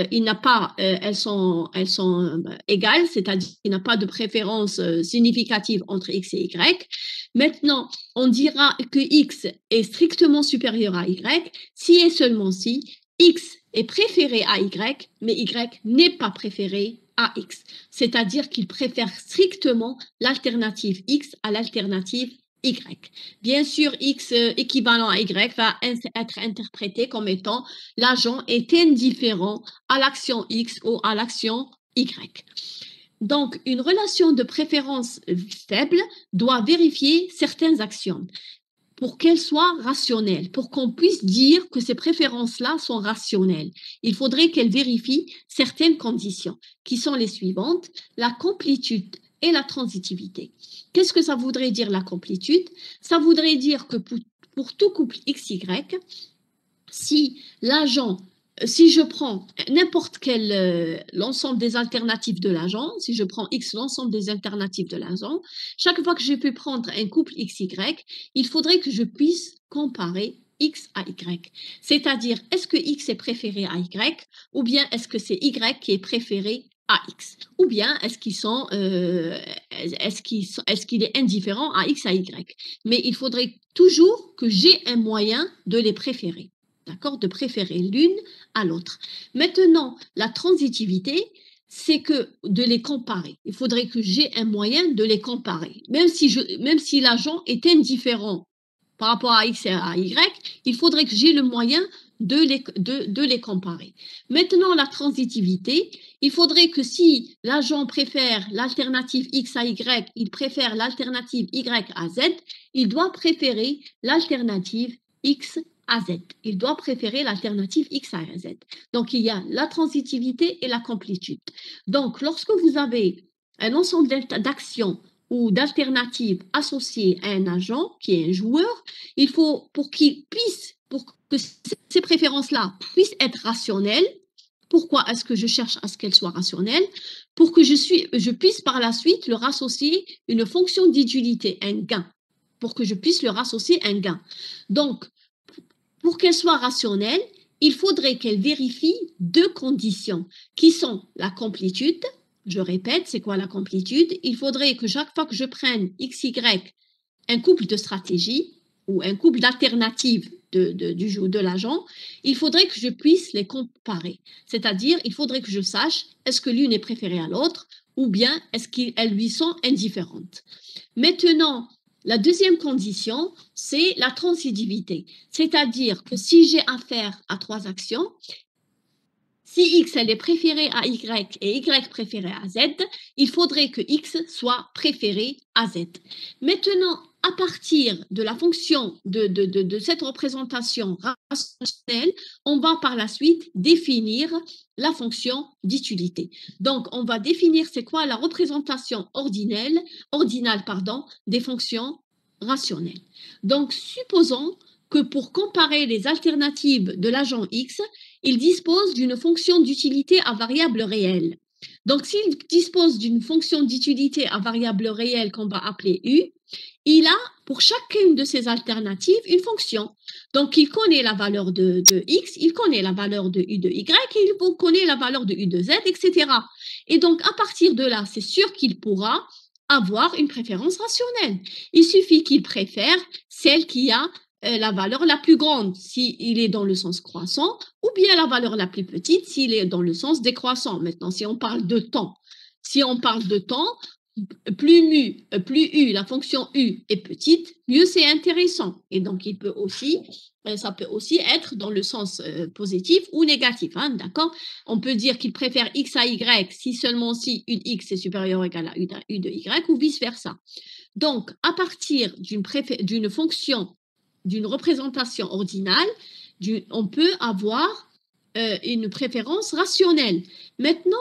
égales, c'est-à-dire qu'il n'y a pas de préférence significative entre X et Y. Maintenant, on dira que X est strictement supérieur à Y si et seulement si X est préféré à Y, mais Y n'est pas préféré à X. C'est-à-dire qu'il préfère strictement l'alternative X à l'alternative Y. Bien sûr, X équivalent à Y va être interprété comme étant l'agent est indifférent à l'action X ou à l'action Y. Donc, une relation de préférence faible doit vérifier certains axiomes pour qu'elles soient rationnelles, pour qu'on puisse dire que ces préférences-là sont rationnelles. Il faudrait qu'elles vérifient certaines conditions, qui sont les suivantes, la complétude et la transitivité. Qu'est-ce que ça voudrait dire la complétude? Ça voudrait dire que pour tout couple XY, si je prends n'importe quel l'ensemble des alternatives de l'agent, si je prends X l'ensemble des alternatives de l'agent, chaque fois que je peux prendre un couple XY, il faudrait que je puisse comparer X à Y. C'est-à-dire, est-ce que X est préféré à Y ou bien est-ce que c'est Y qui est préféré à X? Ou bien est-ce qu'il est indifférent à X à Y? Mais il faudrait toujours que j'ai un moyen de les préférer. D'accord? De préférer l'une à l'autre. Maintenant, la transitivité, c'est que de les comparer. Il faudrait que j'ai un moyen de les comparer. Même si l'agent est indifférent par rapport à X et à Y, il faudrait que j'ai le moyen de les comparer. Maintenant, la transitivité, il faudrait que si l'agent préfère l'alternative X à Y, il préfère l'alternative Y à Z, il doit préférer l'alternative X à Z. Il doit préférer l'alternative X à Z. Donc, il y a la transitivité et la complétude. Donc, lorsque vous avez un ensemble d'actions ou d'alternatives associées à un agent qui est un joueur, il faut, pour que ces préférences-là puissent être rationnelles, pourquoi est-ce que je cherche à ce qu'elles soient rationnelles? Pour que je puisse par la suite leur associer une fonction d'utilité, un gain, pour que je puisse leur associer un gain. Donc, pour qu'elles soient rationnelles, il faudrait qu'elles vérifient deux conditions, qui sont la complétude. Je répète, c'est quoi la complétude? Il faudrait que chaque fois que je prenne X, Y, un couple de stratégies ou un couple d'alternatives de l'agent, il faudrait que je puisse les comparer. C'est-à-dire, il faudrait que je sache est-ce que l'une est préférée à l'autre ou bien est-ce qu'elles lui sont indifférentes. Maintenant, la deuxième condition, c'est la transitivité. C'est-à-dire que si j'ai affaire à trois actions, si X elle est préférée à Y et Y préférée à Z, il faudrait que X soit préféré à Z. Maintenant, à partir de la fonction de cette représentation rationnelle, on va par la suite définir la fonction d'utilité. Donc, on va définir c'est quoi la représentation ordinale des fonctions rationnelles. Donc, supposons que pour comparer les alternatives de l'agent X, il dispose d'une fonction d'utilité à variable réelle. Donc, s'il dispose d'une fonction d'utilité à variable réelle qu'on va appeler U, il a pour chacune de ces alternatives une fonction. Donc, il connaît la valeur de X, il connaît la valeur de U de Y, et il connaît la valeur de U de Z, etc. Et donc, à partir de là, c'est sûr qu'il pourra avoir une préférence rationnelle. Il suffit qu'il préfère celle qui a la valeur la plus grande s'il est dans le sens croissant, ou bien la valeur la plus petite s'il est dans le sens décroissant. Maintenant, si on parle de temps, plus U, la fonction U est petite, mieux c'est intéressant. Et donc, ça peut aussi être dans le sens positif ou négatif. Hein, d'accord? On peut dire qu'il préfère X à Y si seulement si U de X est supérieur ou égal à U de Y ou vice-versa. Donc, à partir d'une fonction, d'une représentation ordinale, on peut avoir une préférence rationnelle. Maintenant,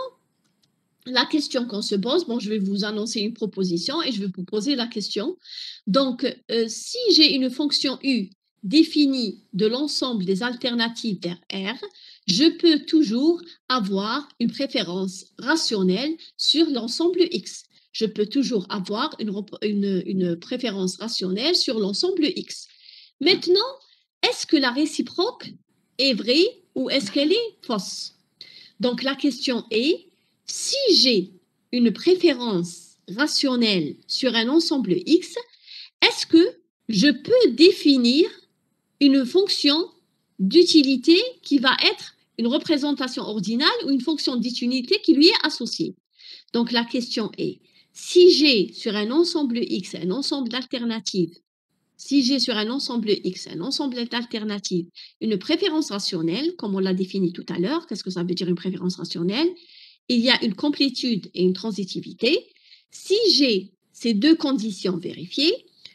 la question qu'on se pose, bon, je vais vous annoncer une proposition et je vais vous poser la question. Donc, si j'ai une fonction U définie de l'ensemble des alternatives R, je peux toujours avoir une préférence rationnelle sur l'ensemble X. Je peux toujours avoir une préférence rationnelle sur l'ensemble X. Maintenant, est-ce que la réciproque est vraie ou est-ce qu'elle est fausse? Donc, la question est, si j'ai une préférence rationnelle sur un ensemble X, est-ce que je peux définir une fonction d'utilité qui va être une représentation ordinale ou une fonction d'utilité qui lui est associée? Donc, la question est, si j'ai sur un ensemble X un ensemble d'alternatives, si j'ai sur un ensemble X un ensemble d'alternatives une préférence rationnelle, comme on l'a défini tout à l'heure, qu'est-ce que ça veut dire une préférence rationnelle? Il y a une complétude et une transitivité. Si j'ai ces deux conditions vérifiées,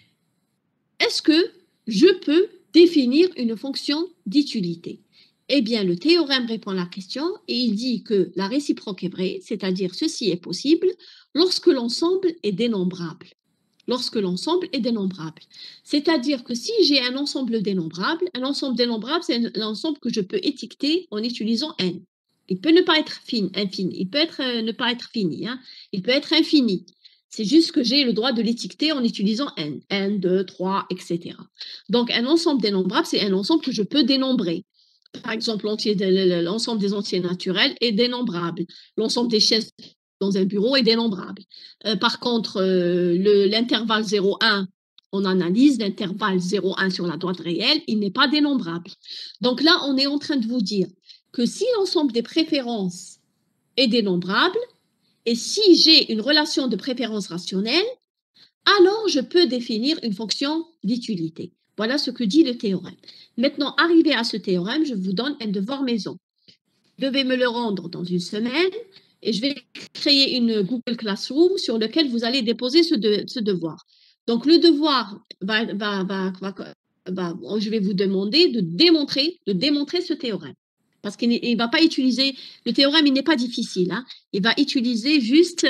est-ce que je peux définir une fonction d'utilité? Eh bien, le théorème répond à la question et il dit que la réciproque est vraie, c'est-à-dire ceci est possible lorsque l'ensemble est dénombrable. Lorsque l'ensemble est dénombrable. C'est-à-dire que si j'ai un ensemble dénombrable, c'est un ensemble que je peux étiqueter en utilisant n. Il peut ne pas être infini, il peut ne pas être fini, hein. Il peut être infini. C'est juste que j'ai le droit de l'étiqueter en utilisant n, 2, 3, etc. Donc, un ensemble dénombrable, c'est un ensemble que je peux dénombrer. Par exemple, l'ensemble des entiers naturels est dénombrable. L'ensemble des chaises dans un bureau est dénombrable. Par contre, l'intervalle 0,1, on analyse l'intervalle 0,1 sur la droite réelle, il n'est pas dénombrable. Donc là, on est en train de vous dire que si l'ensemble des préférences est dénombrable et si j'ai une relation de préférence rationnelle, alors je peux définir une fonction d'utilité. Voilà ce que dit le théorème. Maintenant, arrivé à ce théorème, je vous donne un devoir maison. Vous devez me le rendre dans une semaine et je vais créer une Google Classroom sur laquelle vous allez déposer ce devoir. Donc, le devoir je vais vous demander de démontrer ce théorème. Parce qu'il ne va pas utiliser, le théorème, il n'est pas difficile. Hein. Il va utiliser juste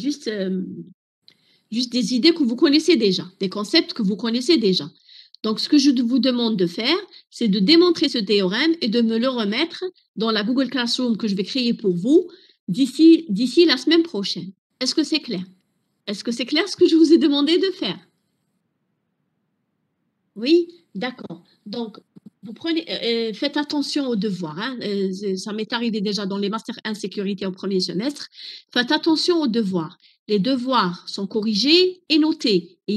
des idées que vous connaissez déjà, des concepts que vous connaissez déjà. Donc, ce que je vous demande de faire, c'est de démontrer ce théorème et de me le remettre dans la Google Classroom que je vais créer pour vous d'ici la semaine prochaine. Est-ce que c'est clair? Est-ce que c'est clair ce que je vous ai demandé de faire? Oui, d'accord. Donc, vous prenez, faites attention aux devoirs. Hein. Ça m'est arrivé déjà dans les masters insécurité au premier semestre. Faites attention aux devoirs. Les devoirs sont corrigés et notés. Et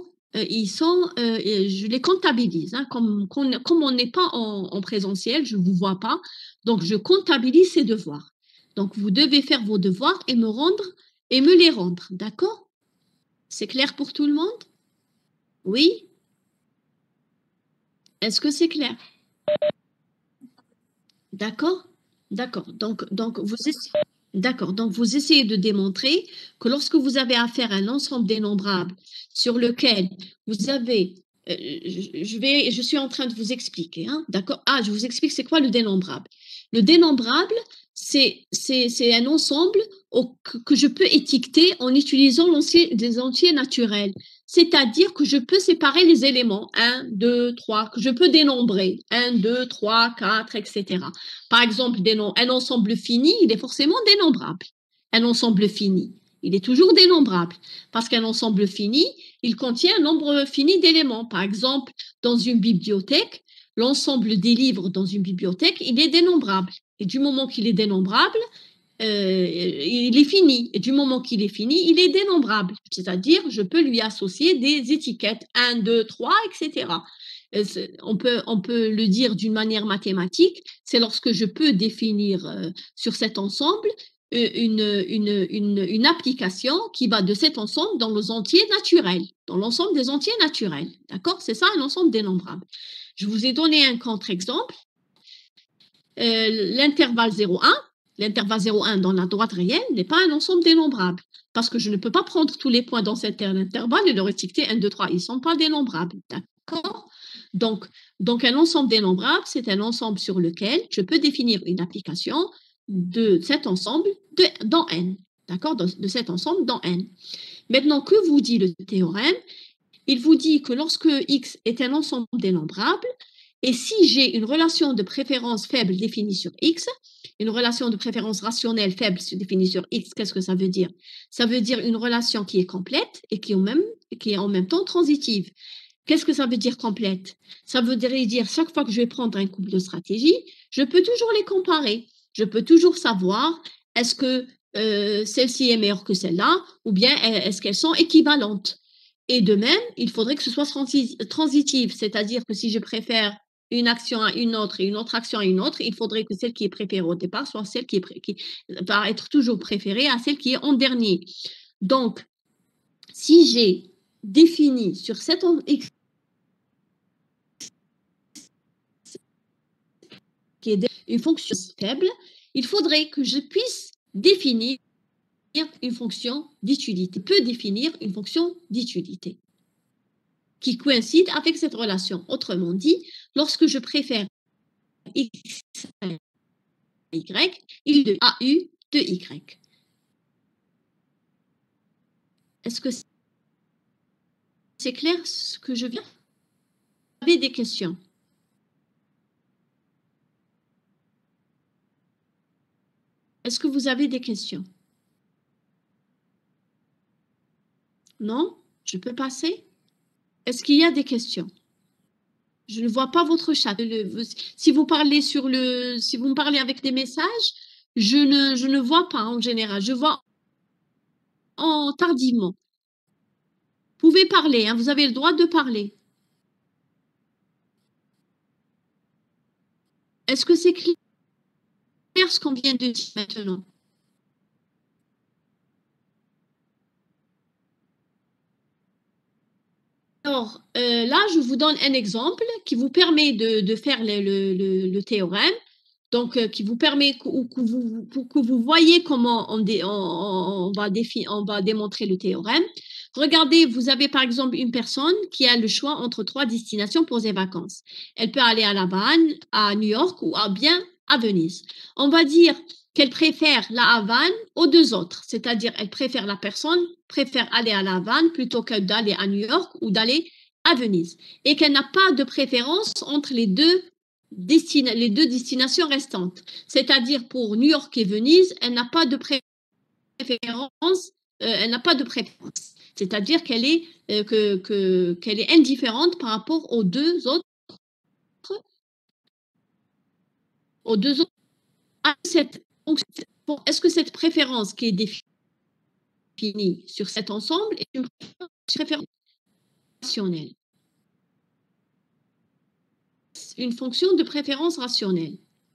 je les comptabilise. Hein. Comme on n'est pas en présentiel, je ne vous vois pas. Donc, je comptabilise ces devoirs. Donc, vous devez faire vos devoirs et me les rendre. D'accord? C'est clair pour tout le monde? Oui? Est-ce que c'est clair? D'accord? D'accord. Donc, vous essayez de démontrer que lorsque vous avez affaire à un ensemble dénombrable sur lequel vous avez, je suis en train de vous expliquer, hein, d'accord? Ah, je vous explique c'est quoi le dénombrable. Le dénombrable, c'est un ensemble que je peux étiqueter en utilisant des entiers naturels. C'est-à-dire que je peux séparer les éléments, un, 2, 3, que je peux dénombrer, un, 2, 3, 4, etc. Par exemple, un ensemble fini, il est forcément dénombrable. Un ensemble fini, il est toujours dénombrable. Parce qu'un ensemble fini, il contient un nombre fini d'éléments. Par exemple, dans une bibliothèque, l'ensemble des livres dans une bibliothèque, il est dénombrable. Et du moment qu'il est dénombrable, il est fini. Et du moment qu'il est fini, il est dénombrable. C'est-à-dire, je peux lui associer des étiquettes 1, 2, 3, etc. On peut le dire d'une manière mathématique, c'est lorsque je peux définir sur cet ensemble une application qui va de cet ensemble dans les entiers naturels, dans l'ensemble des entiers naturels. D'accord? C'est ça un ensemble dénombrable. Je vous ai donné un contre-exemple. L'intervalle 0,1, l'intervalle 0,1 dans la droite réelle n'est pas un ensemble dénombrable parce que je ne peux pas prendre tous les points dans cet intervalle et leur étiqueter 1, 2, 3. Ils ne sont pas dénombrables. D'accord? Donc, un ensemble dénombrable, c'est un ensemble sur lequel je peux définir une application de cet ensemble dans N. D'accord? De cet ensemble dans N. Maintenant, que vous dit le théorème? Il vous dit que lorsque X est un ensemble dénombrable, et si j'ai une relation de préférence faible définie sur X, une relation de préférence rationnelle faible définie sur X, qu'est-ce que ça veut dire? Ça veut dire une relation qui est complète et qui est en même temps transitive. Qu'est-ce que ça veut dire complète? Ça veut dire chaque fois que je vais prendre un couple de stratégies, je peux toujours les comparer. Je peux toujours savoir est-ce que celle-ci est meilleure que celle-là ou bien est-ce qu'elles sont équivalentes. Et de même, il faudrait que ce soit transitif, c'est-à-dire que si je préfère une action à une autre et une autre action à une autre, il faudrait que celle qui est préférée au départ soit celle qui va être toujours préférée à celle qui est en dernier. Donc, si j'ai défini sur cette X qui est une fonction faible, il faudrait que je puisse définir une fonction d'utilité, peut définir une fonction d'utilité qui coïncide avec cette relation. Autrement dit, lorsque je préfère X à Y, il de AU de Y. Est-ce que c'est clair ce que je viens? Vous avez des questions? Est-ce que vous avez des questions? Non? Je peux passer? Est-ce qu'il y a des questions? Je ne vois pas votre chat. Si vous parlez si vous me parlez avec des messages, je ne vois pas en général. Je vois tardivement. Vous pouvez parler, hein, vous avez le droit de parler. Est-ce que c'est clair ce qu'on vient de dire maintenant? Alors, là, je vous donne un exemple qui vous permet de faire le théorème. Donc, qui vous permet pour que vous voyez comment on va démontrer le théorème. Regardez, vous avez par exemple une personne qui a le choix entre 3 destinations pour ses vacances. Elle peut aller à La Havane, à New York ou bien à Venise. On va dire qu'elle préfère la Havane aux 2 autres, c'est-à-dire la personne préfère aller à La Havane plutôt que d'aller à New York ou d'aller à Venise, et qu'elle n'a pas de préférence entre les deux destinations restantes. C'est-à-dire pour New York et Venise, elle n'a pas de préférence, C'est-à-dire qu'elle est, qu'elle est indifférente par rapport aux deux autres. Est-ce que cette préférence qui est définie sur cet ensemble est une préférence rationnelle? Une fonction de préférence rationnelle.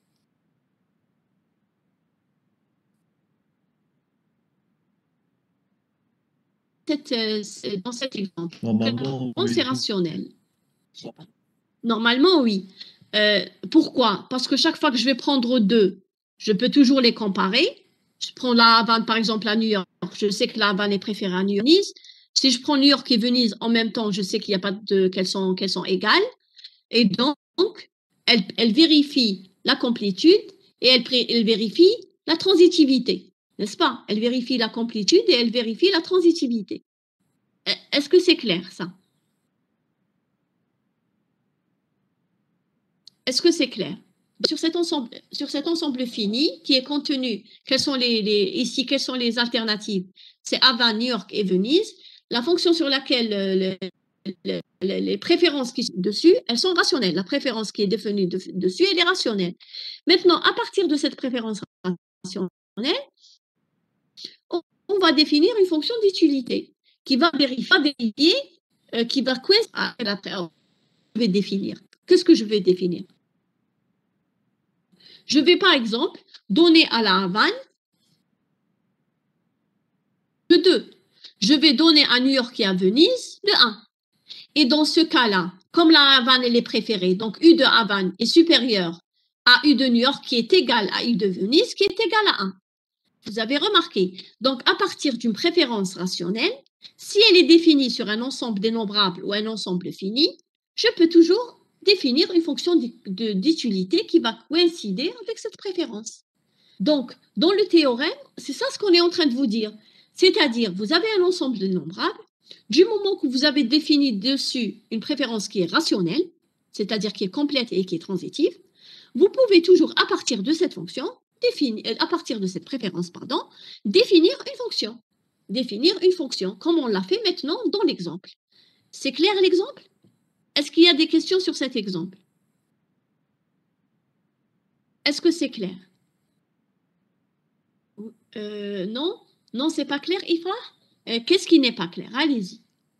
Dans cet exemple. Normalement, C'est oui. rationnel. Normalement, oui. Pourquoi? Parce que chaque fois que je vais prendre 2, je peux toujours les comparer. Je prends la Havane, par exemple, à New York. Je sais que la Havane est préférée à New York. Venise. Si je prends New York et Venise en même temps, je sais qu'il n'y a pas qu'elles sont égales. Et donc, elle vérifie la complétude et elle vérifie la transitivité. N'est-ce pas? Elle vérifie la complétude et elle vérifie la transitivité. Est-ce que c'est clair, ça? Est-ce que c'est clair? Sur cet ensemble fini qui est contenu, quelles sont les alternatives? C'est Havane, New York et Venise. La fonction sur laquelle les préférences qui sont dessus, elles sont rationnelles. La préférence qui est définie dessus, elle est rationnelle. Maintenant, à partir de cette préférence rationnelle, on va définir une fonction d'utilité qui va vérifier, qui va je vais définir. Qu'est-ce que je vais définir? Je vais par exemple donner à la Havane le 2. Je vais donner à New York et à Venise le 1. Et dans ce cas-là, comme la Havane elle est préférée, donc U de Havane est supérieur à U de New York qui est égal à U de Venise qui est égal à 1. Vous avez remarqué. Donc, à partir d'une préférence rationnelle, si elle est définie sur un ensemble dénombrable ou un ensemble fini, je peux toujours définir une fonction d'utilité qui va coïncider avec cette préférence. Donc, dans le théorème, c'est ça ce qu'on est en train de vous dire. C'est-à-dire, vous avez un ensemble dénombrable, du moment que vous avez défini dessus une préférence qui est rationnelle, c'est-à-dire qui est complète et qui est transitive, vous pouvez toujours, à partir de cette fonction, à partir de cette préférence, définir une fonction. Définir une fonction, comme on l'a fait maintenant dans l'exemple. C'est clair l'exemple? Est-ce qu'il y a des questions sur cet exemple? Est-ce que c'est clair? Non? Non, c'est pas clair, Ifra? Qu'est-ce qui n'est pas clair? Allez-y.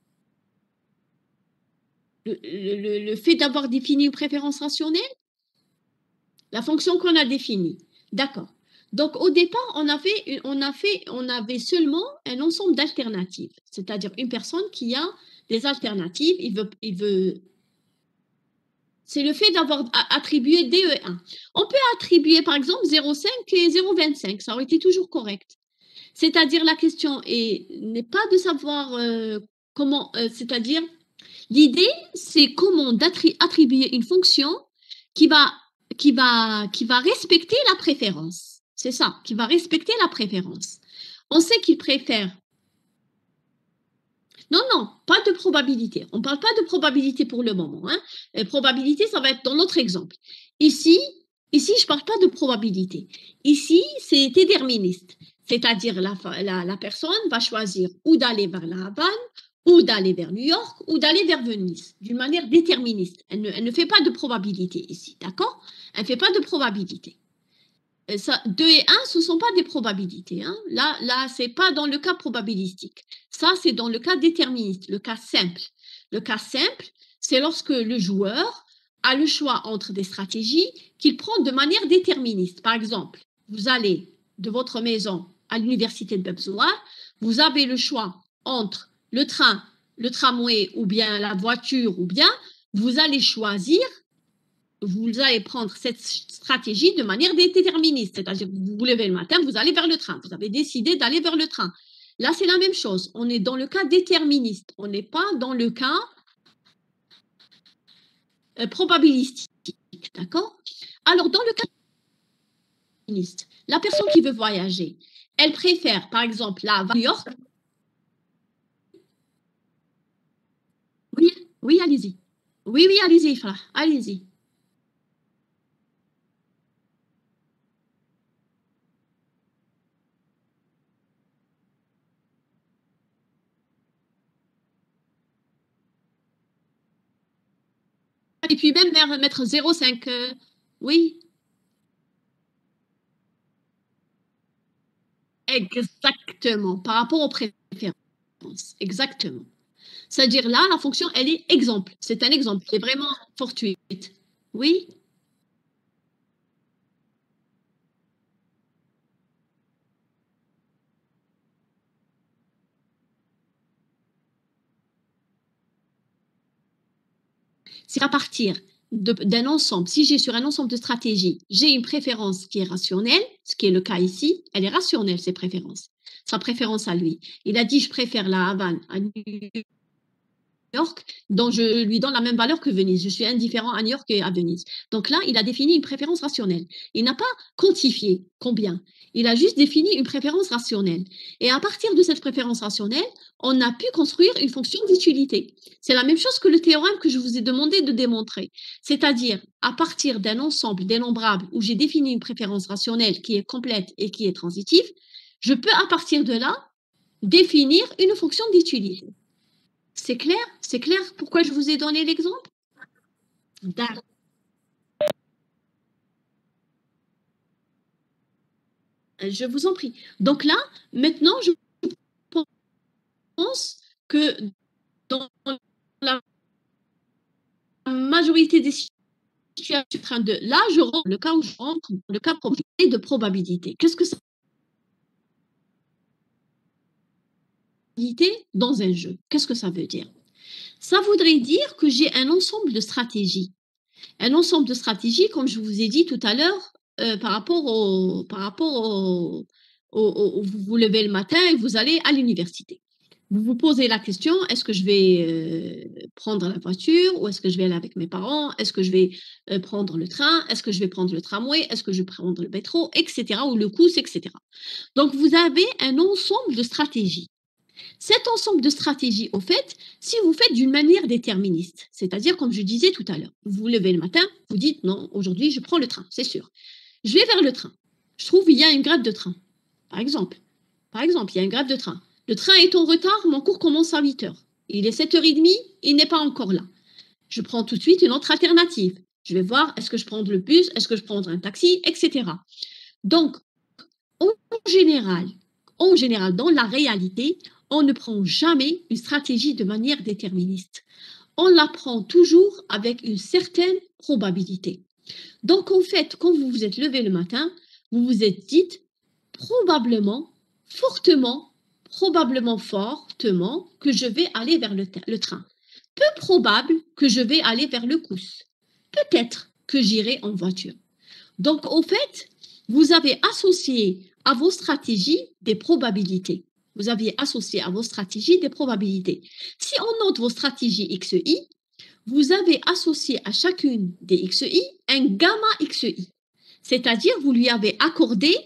Le fait d'avoir défini une préférence rationnelle? La fonction qu'on a définie. D'accord. Donc, au départ, on avait seulement un ensemble d'alternatives, c'est-à-dire une personne qui a des alternatives, c'est le fait d'avoir attribué DE1. On peut attribuer, par exemple, 0,5 et 0,25, ça aurait été toujours correct. C'est-à-dire, la question n'est pas de savoir comment, c'est-à-dire, l'idée, c'est comment attribuer une fonction qui va respecter la préférence. C'est ça, qui va respecter la préférence. On sait qu'il préfère. Non, non, pas de probabilité. On ne parle pas de probabilité pour le moment. Hein. Probabilité, ça va être dans notre exemple. Ici, je ne parle pas de probabilité. Ici, c'est déterministe. C'est-à-dire la personne va choisir ou d'aller vers la Havane, ou d'aller vers New York, ou d'aller vers Venise, d'une manière déterministe. Elle ne fait pas de probabilité ici, d'accord? Elle ne fait pas de probabilité. Ça, 2 et 1, ce ne sont pas des probabilités. Hein. Là ce n'est pas dans le cas probabilistique. Ça, c'est dans le cas déterministe, le cas simple. Le cas simple, c'est lorsque le joueur a le choix entre des stratégies qu'il prend de manière déterministe. Par exemple, vous allez de votre maison à l'université de Bebzoar, vous avez le choix entre le train le tramway ou bien la voiture ou bien, vous allez choisir, vous allez prendre cette stratégie de manière déterministe. C'est-à-dire, vous vous levez le matin, vous allez vers le train. Vous avez décidé d'aller vers le train. Là, c'est la même chose. On est dans le cas déterministe. On n'est pas dans le cas probabilistique. D'accord? Alors, dans le cas déterministe, la personne qui veut voyager, elle préfère, par exemple, la New York. Oui, oui, allez-y. Oui, oui, allez-y, Farah, allez-y. Et puis même mettre 0,5. Oui, exactement, par rapport aux préférences. Exactement. C'est-à-dire là, la fonction, elle est exemple. C'est un exemple, c'est vraiment fortuite. Oui, c'est à partir d'un ensemble. Si j'ai sur un ensemble de stratégies, j'ai une préférence qui est rationnelle, ce qui est le cas ici, elle est rationnelle, ses préférences. Sa préférence à lui. Il a dit, je préfère la Havane à New York, dont je lui donne la même valeur que Venise. Je suis indifférent à New York et à Venise. Donc là, il a défini une préférence rationnelle. Il n'a pas quantifié combien. Il a juste défini une préférence rationnelle. Et à partir de cette préférence rationnelle, on a pu construire une fonction d'utilité. C'est la même chose que le théorème que je vous ai demandé de démontrer. C'est-à-dire, à partir d'un ensemble dénombrable où j'ai défini une préférence rationnelle qui est complète et qui est transitive, je peux à partir de là définir une fonction d'utilité. C'est clair? C'est clair pourquoi je vous ai donné l'exemple? D'accord. Je vous en prie. Donc là, maintenant, je pense que dans la majorité des situations, là, je rentre le cas où je rentre, le cas de probabilité. Qu'est-ce que ça veut dire dans un jeu? Qu'est-ce que ça veut dire? Ça voudrait dire que j'ai un ensemble de stratégies. Un ensemble de stratégies, comme je vous ai dit tout à l'heure, vous vous levez le matin et vous allez à l'université. Vous vous posez la question, est-ce que je vais prendre la voiture ou est-ce que je vais aller avec mes parents? Est-ce que je vais prendre le train? Est-ce que je vais prendre le tramway? Est-ce que je vais prendre le métro? Etc. Ou le bus, etc. Donc, vous avez un ensemble de stratégies. Cet ensemble de stratégies, au fait, si vous faites d'une manière déterministe, c'est-à-dire comme je disais tout à l'heure, vous vous levez le matin, vous dites non, aujourd'hui je prends le train, c'est sûr. Je vais vers le train. Je trouve qu'il y a une grève de train, par exemple. Par exemple, il y a une grève de train. Le train est en retard, mon cours commence à 8 heures. Il est 7h30, il n'est pas encore là. Je prends tout de suite une autre alternative. Je vais voir, est-ce que je prends le bus, est-ce que je prends un taxi, etc. Donc, en général, dans la réalité, on ne prend jamais une stratégie de manière déterministe. On la prend toujours avec une certaine probabilité. Donc, en fait, quand vous vous êtes levé le matin, vous vous êtes dit probablement, fortement, probablement fortement que je vais aller vers le train. Peu probable que je vais aller vers le bus. Peut-être que j'irai en voiture. Donc, au fait, vous avez associé à vos stratégies des probabilités. Vous aviez associé à vos stratégies des probabilités. Si on note vos stratégies XI, vous avez associé à chacune des XI un gamma XI. C'est-à-dire, vous lui avez accordé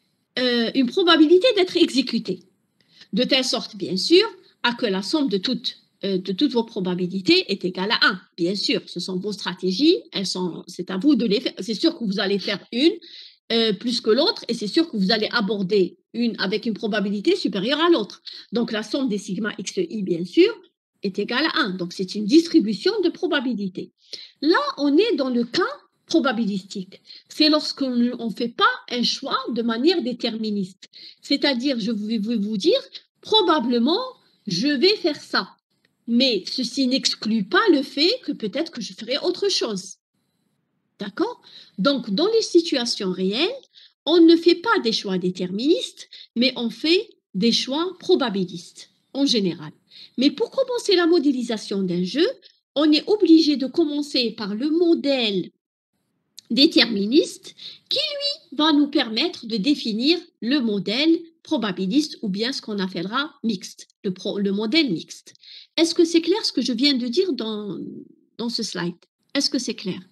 une probabilité d'être exécutée. De telle sorte, bien sûr, à que la somme de toutes vos probabilités est égale à 1. Bien sûr, ce sont vos stratégies, c'est à vous de les faire. C'est sûr que vous allez faire une plus que l'autre et c'est sûr que vous allez aborder une avec une probabilité supérieure à l'autre. Donc la somme des sigma xi, bien sûr, est égale à 1. Donc c'est une distribution de probabilité. Là, on est dans le cas probabilistique. C'est lorsqu'on ne fait pas un choix de manière déterministe. C'est-à-dire, je vais vous dire, probablement, je vais faire ça. Mais ceci n'exclut pas le fait que peut-être que je ferai autre chose. D'accord? Donc, dans les situations réelles, on ne fait pas des choix déterministes, mais on fait des choix probabilistes. en général. Mais pour commencer la modélisation d'un jeu, on est obligé de commencer par le modèle déterministe qui, lui, va nous permettre de définir le modèle probabiliste ou bien ce qu'on appellera mixte, le modèle mixte. Est-ce que c'est clair ce que je viens de dire dans ce slide? Est-ce que c'est clair?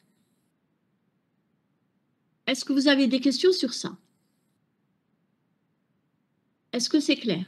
Est-ce que vous avez des questions sur ça? Est-ce que c'est clair?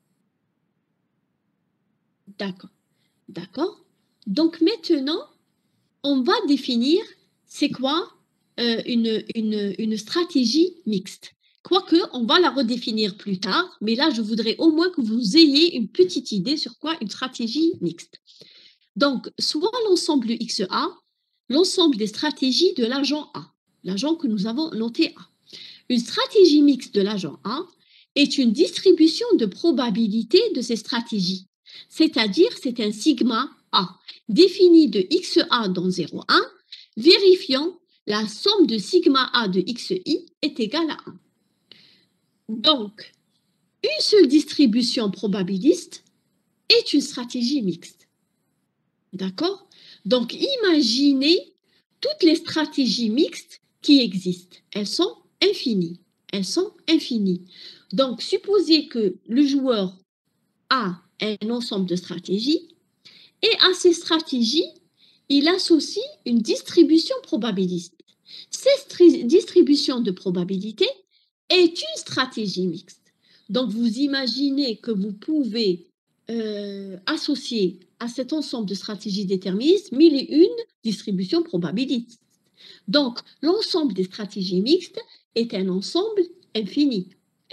D'accord. D'accord. Donc maintenant, on va définir c'est quoi une stratégie mixte. Quoique, on va la redéfinir plus tard, mais là, je voudrais au moins que vous ayez une petite idée sur quoi une stratégie mixte. Donc, soit l'ensemble XA, l'ensemble des stratégies de l'agent A, l'agent que nous avons noté A. Une stratégie mixte de l'agent A est une distribution de probabilité de ces stratégies, c'est-à-dire c'est un sigma A défini de XA dans 0,1, vérifiant la somme de sigma A de XI est égale à 1. Donc, une seule distribution probabiliste est une stratégie mixte. D'accord? Donc, imaginez toutes les stratégies mixtes qui existent. Elles sont infinies. Elles sont infinies. Donc, supposez que le joueur a un ensemble de stratégies et à ces stratégies, il associe une distribution probabiliste. Cette distribution de probabilité est une stratégie mixte. Donc, vous imaginez que vous pouvez associer à cet ensemble de stratégies déterministes mille et une distributions probabilistes. Donc, l'ensemble des stratégies mixtes est un ensemble infini.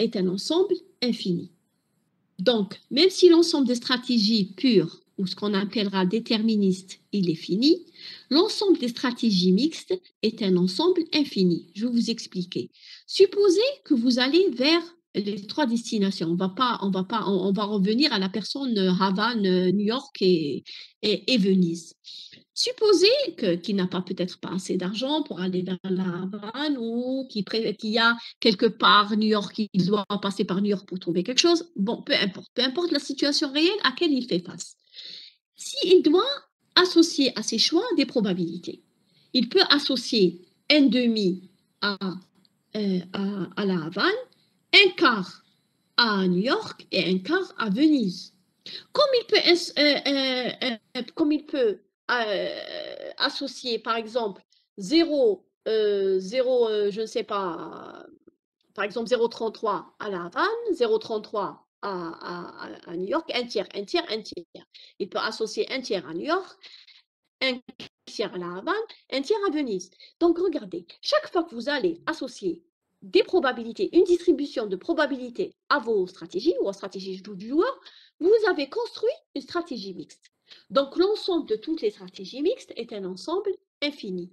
Donc, même si l'ensemble des stratégies pures, ou ce qu'on appellera déterministe, il est fini, l'ensemble des stratégies mixtes est un ensemble infini. Je vais vous expliquer. Supposez que vous allez vers les trois destinations. On va revenir à la personne Havane, New York et Venise. Supposez qu'il n'a peut-être pas assez d'argent pour aller vers la Havane ou qu'il y a quelque part New York, il doit passer par New York pour trouver quelque chose. Bon, peu importe la situation réelle à laquelle il fait face. S'il doit associer à ses choix des probabilités, il peut associer un demi à la Havane, un quart à New York et un quart à Venise. Comme il peut associer, par exemple, 0, je ne sais pas, par exemple 0,33 à La Havane, 0,33 à New York, un tiers. Il peut associer un tiers à New York, un tiers à La Havane, un tiers à Venise. Donc, regardez, chaque fois que vous allez associer des probabilités, une distribution de probabilités à vos stratégies ou aux stratégies du joueur, vous avez construit une stratégie mixte. Donc, l'ensemble de toutes les stratégies mixtes est un ensemble infini.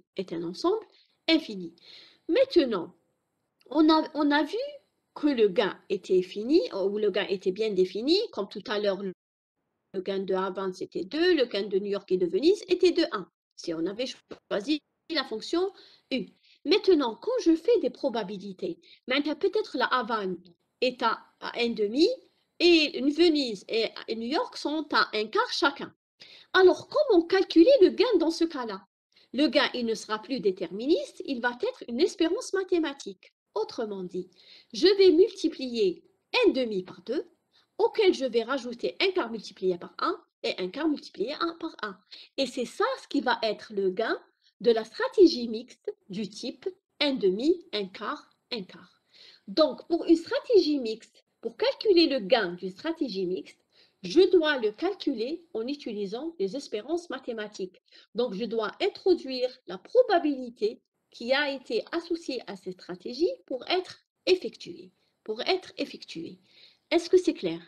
Maintenant, on a vu que le gain était fini, ou le gain était bien défini, comme tout à l'heure, le gain de Havane c'était 2, le gain de New York et de Venise était de 1, si on avait choisi la fonction U. Maintenant, quand je fais des probabilités, peut-être la Havane est à 1,5 et Venise et New York sont à 1/4 chacun. Alors, comment calculer le gain dans ce cas-là? Le gain, il ne sera plus déterministe, il va être une espérance mathématique. Autrement dit, je vais multiplier 1/2 par 2, auquel je vais rajouter un quart multiplié par 1 et un quart multiplié par 1. Et c'est ça ce qui va être le gain de la stratégie mixte du type 1/2, un quart, un quart. Donc, pour une stratégie mixte, pour calculer le gain d'une stratégie mixte, je dois le calculer en utilisant les espérances mathématiques. Donc, je dois introduire la probabilité qui a été associée à cette stratégie pour être effectuée. Est-ce que c'est clair?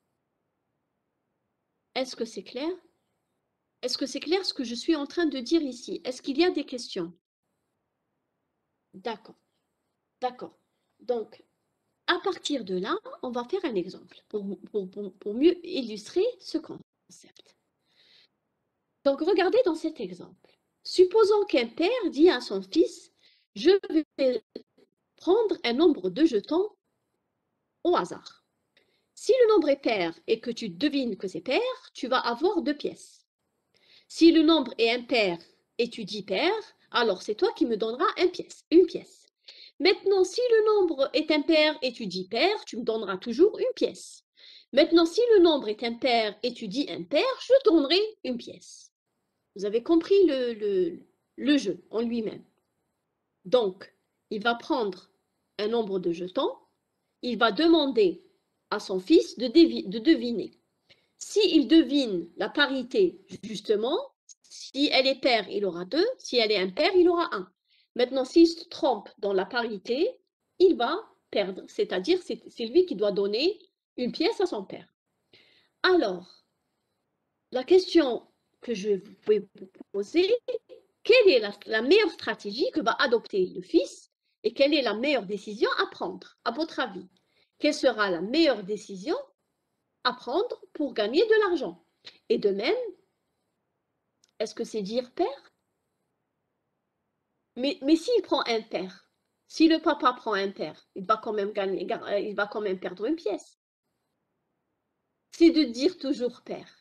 Est-ce que c'est clair? Est-ce que c'est clair ce que je suis en train de dire ici? Est-ce qu'il y a des questions? D'accord, d'accord. Donc, à partir de là, on va faire un exemple pour mieux illustrer ce concept. Donc, regardez dans cet exemple. Supposons qu'un père dit à son fils, je vais prendre un nombre de jetons au hasard. Si le nombre est pair et que tu devines que c'est pair, tu vas avoir 2 pièces. Si le nombre est impair et tu dis pair, alors c'est toi qui me donneras une pièce. Maintenant, si le nombre est impair et tu dis pair, tu me donneras toujours une pièce. Maintenant, si le nombre est impair et tu dis impair, je te donnerai une pièce. Vous avez compris le jeu en lui-même. Donc, il va prendre un nombre de jetons, il va demander à son fils de deviner. S'il devine la parité, justement, si elle est paire, il aura 2, si elle est impaire, il aura 1. Maintenant, s'il se trompe dans la parité, il va perdre, c'est-à-dire c'est lui qui doit donner une pièce à son père. Alors, la question que je vais vous poser, quelle est la meilleure stratégie que va adopter le fils et quelle est la meilleure décision à prendre, à votre avis? Quelle sera la meilleure décision à prendre pour gagner de l'argent? Et de même, est-ce que c'est dire père? Mais s'il prend un père, si le papa prend un père, il va quand même il va quand même perdre une pièce. C'est de dire toujours père.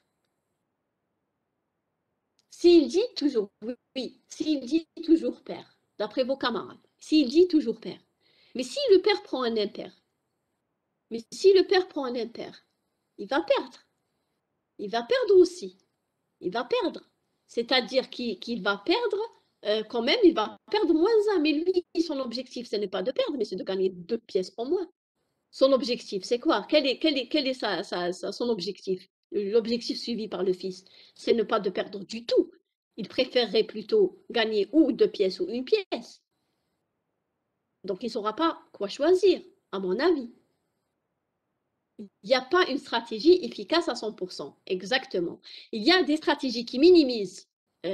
S'il dit toujours oui, s'il dit toujours père, d'après vos camarades, s'il dit toujours père, mais si le père prend un impair, mais si le père prend un impair, il va perdre. Il va perdre aussi. Il va perdre. C'est-à-dire qu'il va perdre, quand même, il va perdre moins un. Mais lui, son objectif, ce n'est pas de perdre, mais c'est de gagner 2 pièces en moins. Son objectif, c'est quoi? Quel est son objectif? L'objectif suivi par le fils, c'est ne pas de perdre du tout. Il préférerait plutôt gagner ou 2 pièces ou une pièce. Donc, il ne saura pas quoi choisir, à mon avis. Il n'y a pas une stratégie efficace à 100%, exactement. Il y a des stratégies qui minimisent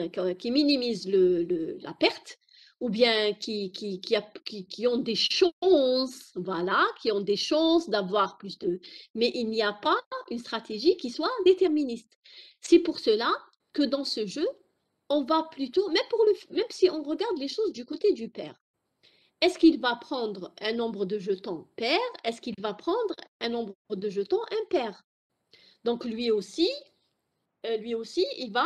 la perte, ou bien qui ont des chances, voilà, qui ont des chances d'avoir plus de... Mais il n'y a pas une stratégie qui soit déterministe. C'est pour cela que dans ce jeu, on va plutôt, même si on regarde les choses du côté du père, est-ce qu'il va prendre un nombre de jetons pair? Est-ce qu'il va prendre un nombre de jetons impair? Donc lui aussi,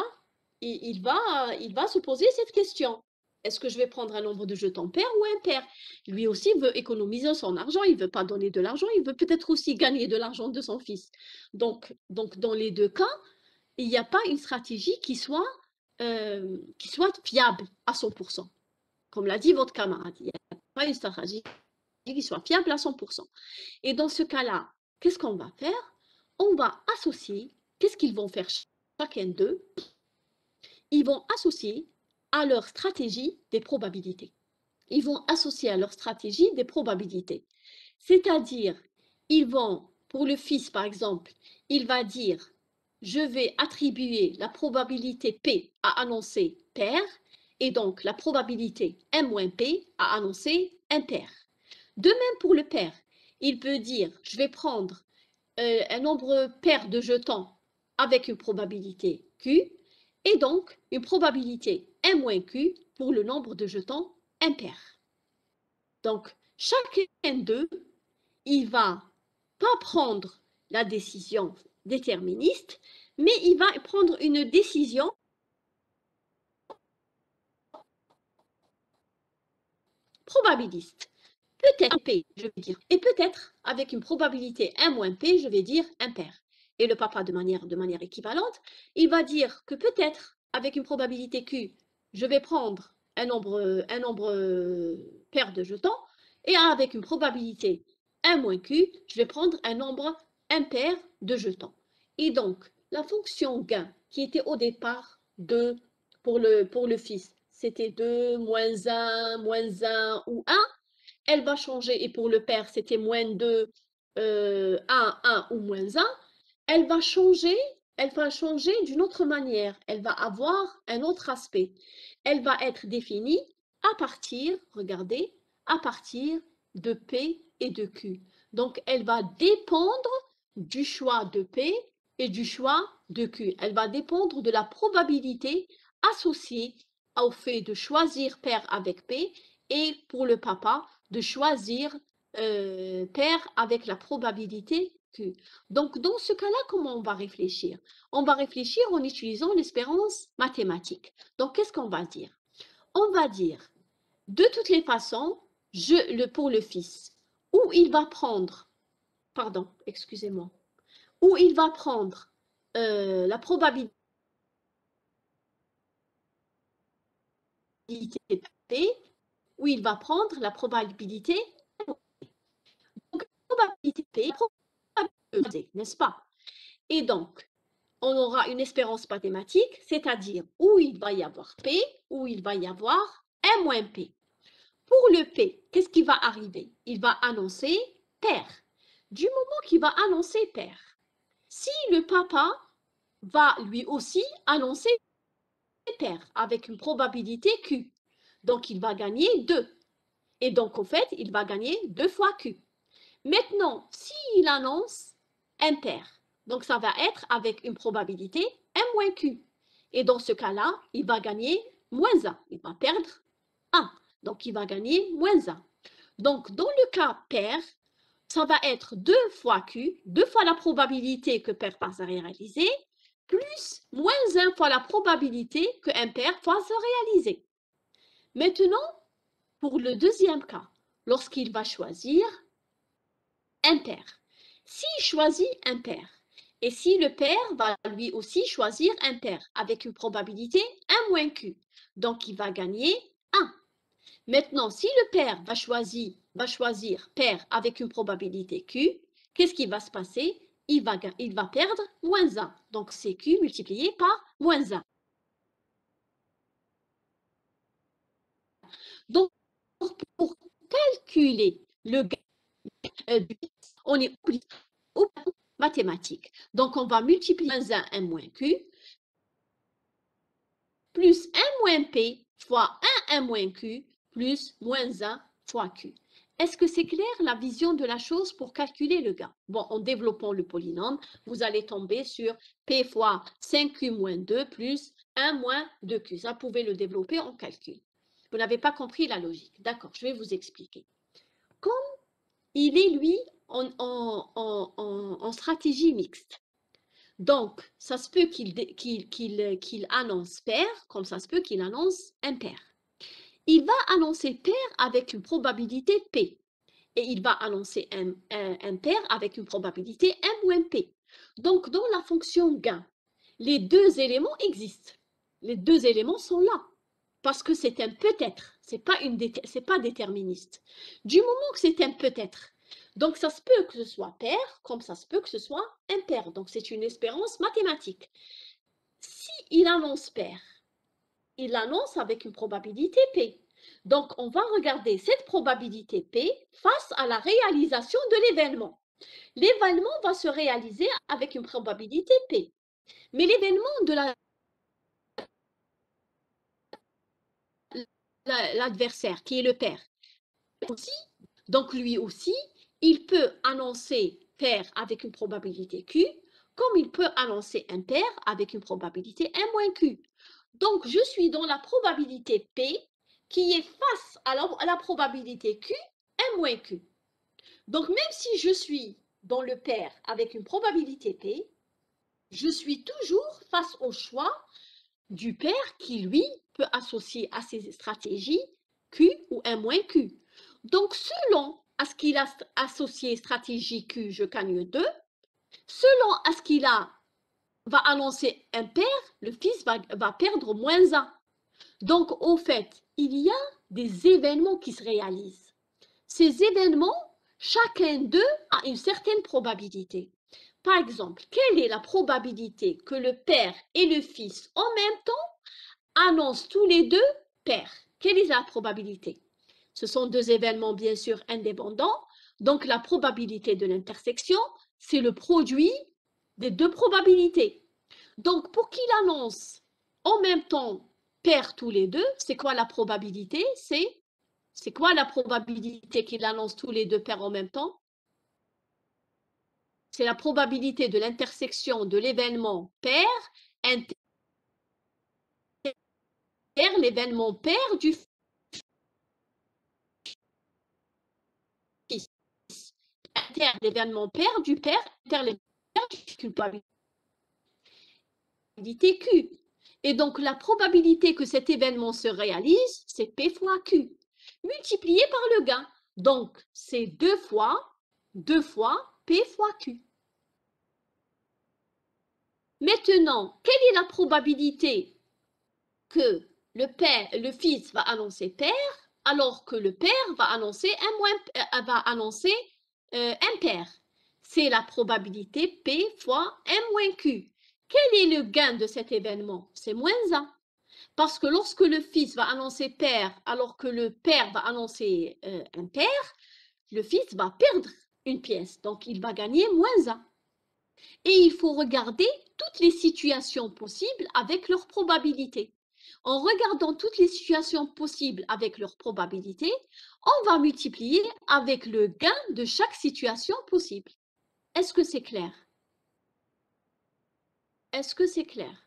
il va se poser cette question. Est-ce que je vais prendre un nombre de jetons pair ou impair? Lui aussi veut économiser son argent, il ne veut pas donner de l'argent, il veut peut-être aussi gagner de l'argent de son fils. Donc, dans les deux cas, il n'y a pas une stratégie qui soit fiable à 100%. Comme l'a dit votre camarade, il n'y a pas une stratégie qui soit fiable à 100%. Et dans ce cas-là, qu'est-ce qu'on va faire? On va associer, qu'est-ce qu'ils vont faire chacun d'eux? Ils vont associer à leur stratégie des probabilités. Ils vont associer à leur stratégie des probabilités. C'est-à-dire, ils vont, pour le fils par exemple, il va dire, je vais attribuer la probabilité P à annoncer pair, et donc la probabilité M-P à annoncer impair. De même pour le père, il peut dire, je vais prendre un nombre pair de jetons avec une probabilité Q, et donc une probabilité M-Q pour le nombre de jetons impair. Donc, chacun d'eux, il va pas prendre la décision déterministe, mais il va prendre une décision probabiliste. Peut-être P, je vais dire. Et peut-être, avec une probabilité 1 moins P, je vais dire impair. Et le papa, de manière équivalente, il va dire que peut-être, avec une probabilité Q, je vais prendre un nombre pair de jetons, et avec une probabilité 1 moins Q, je vais prendre un nombre impair de jetons. Et donc, la fonction gain, qui était au départ 2 pour le fils, c'était 2, moins 1 ou 1, elle va changer, et pour le père, c'était moins 2, 1 ou moins 1, elle va changer, d'une autre manière, elle va avoir un autre aspect. Elle va être définie à partir, regardez, à partir de P et de Q. Donc, elle va dépendre du choix de P et du choix de Q. Elle va dépendre de la probabilité associée au fait de choisir pair avec P et pour le papa, de choisir pair avec la probabilité Q. Donc, dans ce cas-là, comment on va réfléchir? On va réfléchir en utilisant l'espérance mathématique. Donc, qu'est-ce qu'on va dire? On va dire, de toutes les façons, pour le fils, où il va prendre, pardon, excusez-moi, où il va prendre la probabilité P, où il va prendre la probabilité, donc la probabilité P, la probabilité, n'est-ce pas? Et donc, on aura une espérance mathématique, c'est-à-dire où il va y avoir P, où il va y avoir M moins P. Pour le P, qu'est-ce qui va arriver? Il va annoncer pair. Du moment qu'il va annoncer pair, si le papa va lui aussi annoncer pair avec une probabilité Q, donc il va gagner 2. Et donc, au fait, il va gagner 2 fois Q. Maintenant, s'il annonce impair, donc ça va être avec une probabilité M moins Q. Et dans ce cas-là, il va gagner moins 1. Il va perdre 1. Donc, il va gagner moins 1. Donc, dans le cas pair, ça va être 2 fois Q, 2 fois la probabilité que pair va se réaliser, plus moins 1 fois la probabilité que impair va se réaliser. Maintenant, pour le deuxième cas, lorsqu'il va choisir impair. S'il choisit impair, et si le père va lui aussi choisir impair avec une probabilité 1 moins Q, donc il va gagner 1. Maintenant, si le père va choisir pair avec une probabilité Q, qu'est-ce qui va se passer? Il va perdre moins 1. Donc, c'est Q multiplié par moins 1. Donc, pour calculer le gain, on est obligé aux mathématiques. Donc, on va multiplier 1, 1 moins Q, plus 1 moins P fois 1 moins Q, plus moins 1 fois Q. Est-ce que c'est clair la vision de la chose pour calculer le gain? Bon, en développant le polynôme, vous allez tomber sur P fois 5Q moins 2 plus 1 moins 2Q. Ça, vous pouvez le développer en calcul. Vous n'avez pas compris la logique. D'accord, je vais vous expliquer. Comme il est, lui, en stratégie mixte, donc, ça se peut qu'il annonce pair, comme ça se peut qu'il annonce impair. Il va annoncer pair avec une probabilité P. Et il va annoncer impair avec une probabilité M moins P. Donc, dans la fonction gain, les deux éléments existent. Les deux éléments sont là. Parce que c'est un peut-être. C'est pas déterministe. Du moment que c'est un peut-être, donc, ça se peut que ce soit pair, comme ça se peut que ce soit impair. Donc, c'est une espérance mathématique. S'il annonce pair, il l'annonce avec une probabilité P. Donc, on va regarder cette probabilité P face à la réalisation de l'événement. L'événement va se réaliser avec une probabilité P. Mais l'événement de l'adversaire, qui est le pair, aussi, donc lui aussi, il peut annoncer pair avec une probabilité Q, comme il peut annoncer impair avec une probabilité M moins Q. Donc, je suis dans la probabilité P qui est face à la probabilité Q, M moins Q. Donc, même si je suis dans le pair avec une probabilité P, je suis toujours face au choix du pair qui, lui, peut associer à ses stratégies Q ou M moins Q. Donc, selon à ce qu'il a associé stratégie Q, je gagne 2. Selon à ce qu'il va annoncer impair, le fils va perdre moins 1. Donc, au fait, il y a des événements qui se réalisent. Ces événements, chacun d'eux a une certaine probabilité. Par exemple, quelle est la probabilité que le père et le fils, en même temps, annoncent tous les deux pair? Quelle est la probabilité? Ce sont deux événements, bien sûr, indépendants. Donc, la probabilité de l'intersection, c'est le produit des deux probabilités. Donc, pour qu'il annonce en même temps pair tous les deux, c'est quoi la probabilité? C'est quoi la probabilité qu'il annonce tous les deux pairs en même temps? C'est la probabilité de l'intersection de l'événement pair inter l'événement pair du fils. l'événement père du père, l'événement du culpabilité Q. Et donc, la probabilité que cet événement se réalise, c'est P fois Q, multiplié par le gain. Donc, c'est 2 fois P fois Q. Maintenant, quelle est la probabilité que le fils va annoncer père, alors que le père va annoncer impair? C'est la probabilité P fois M moins Q. Quel est le gain de cet événement? C'est moins 1. Parce que lorsque le fils va annoncer père, alors que le père va annoncer impair, le fils va perdre une pièce. Donc, il va gagner moins 1. Et il faut regarder toutes les situations possibles avec leur probabilité. En regardant toutes les situations possibles avec leur probabilité, on va multiplier avec le gain de chaque situation possible. Est-ce que c'est clair? Est-ce que c'est clair?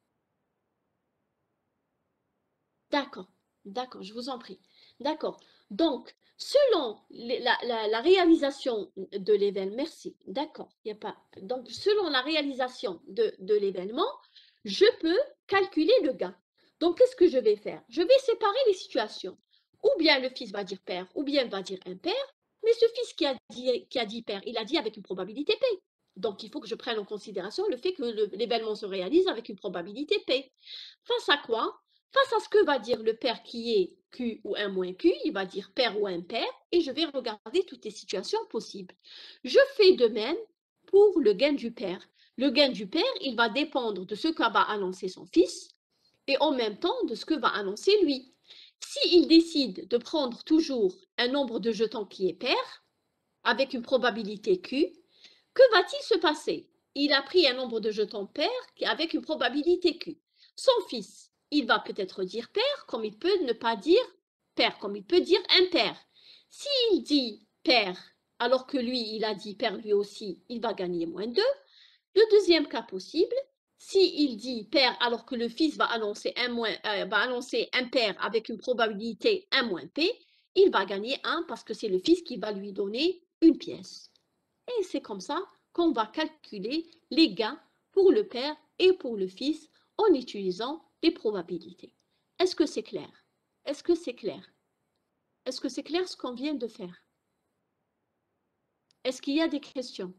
D'accord, d'accord, je vous en prie. D'accord. Donc, selon la réalisation de l'événement, merci, d'accord, il n'y a pas. Donc, selon la réalisation de l'événement, je peux calculer le gain. Donc, qu'est-ce que je vais faire? Je vais séparer les situations. Ou bien le fils va dire père, ou bien va dire impair, mais ce fils qui a dit père, il a dit avec une probabilité P. Donc, il faut que je prenne en considération le fait que l'événement se réalise avec une probabilité P. Face à quoi? Face à ce que va dire le père qui est Q ou 1 moins Q, il va dire père ou impair, et je vais regarder toutes les situations possibles. Je fais de même pour le gain du père. Le gain du père, il va dépendre de ce que va annoncer son fils, et en même temps de ce que va annoncer lui. S'il décide de prendre toujours un nombre de jetons qui est pair, avec une probabilité Q, que va-t-il se passer? Il a pris un nombre de jetons pair avec une probabilité Q. Son fils, il va peut-être dire père, comme il peut ne pas dire père, comme il peut dire impair. S'il dit père, alors que lui, il a dit père lui aussi, il va gagner moins 2. Le deuxième cas possible, s'il dit père alors que le fils va annoncer impair avec une probabilité 1 moins P, il va gagner 1 parce que c'est le fils qui va lui donner une pièce. Et c'est comme ça qu'on va calculer les gains pour le père et pour le fils en utilisant les probabilités. Est-ce que c'est clair? Est-ce que c'est clair? Est-ce que c'est clair ce qu'on vient de faire? Est-ce qu'il y a des questions?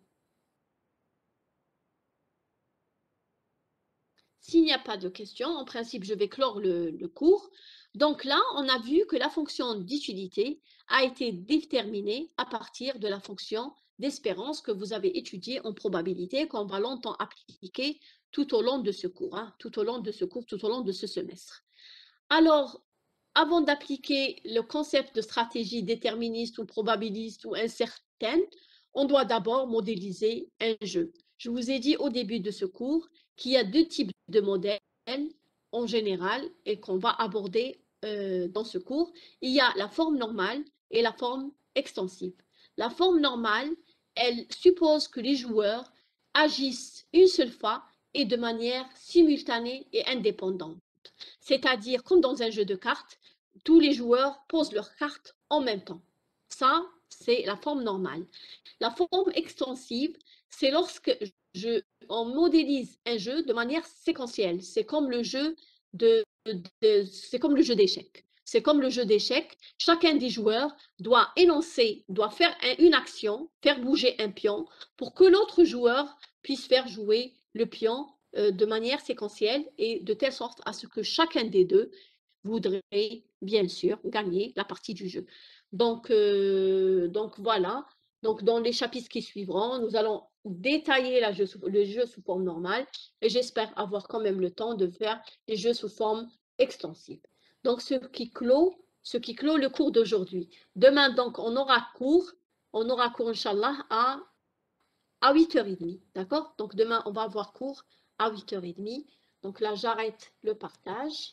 S'il n'y a pas de questions, en principe, je vais clore le cours. Donc là, on a vu que la fonction d'utilité a été déterminée à partir de la fonction d'espérance que vous avez étudiée en probabilité, qu'on va longtemps appliquer tout au long de ce cours, tout au long de ce cours, tout au long de ce semestre. Alors, avant d'appliquer le concept de stratégie déterministe ou probabiliste ou incertaine, on doit d'abord modéliser un jeu. Je vous ai dit au début de ce cours qu'il y a 2 types de modèles en général et qu'on va aborder dans ce cours. Il y a la forme normale et la forme extensive. La forme normale, elle suppose que les joueurs agissent une seule fois et de manière simultanée et indépendante. C'est-à-dire, comme dans un jeu de cartes, tous les joueurs posent leurs cartes en même temps. Ça, c'est la forme normale. La forme extensive, c'est lorsque on modélise un jeu de manière séquentielle. C'est comme le jeu c'est comme le jeu d'échecs. C'est comme le jeu d'échecs. Chacun des joueurs doit énoncer, doit faire une action, faire bouger un pion pour que l'autre joueur puisse faire jouer le pion de manière séquentielle et de telle sorte à ce que chacun des deux voudrait bien sûr gagner la partie du jeu. Donc voilà. Donc dans les chapitres qui suivront, nous allons détailler le jeu sous forme normale et j'espère avoir quand même le temps de faire les jeux sous forme extensive. Donc ce qui clôt le cours d'aujourd'hui. Demain donc on aura cours, Inch'Allah à 8h30, d'accord? Donc demain on va avoir cours à 8h30. Donc là j'arrête le partage.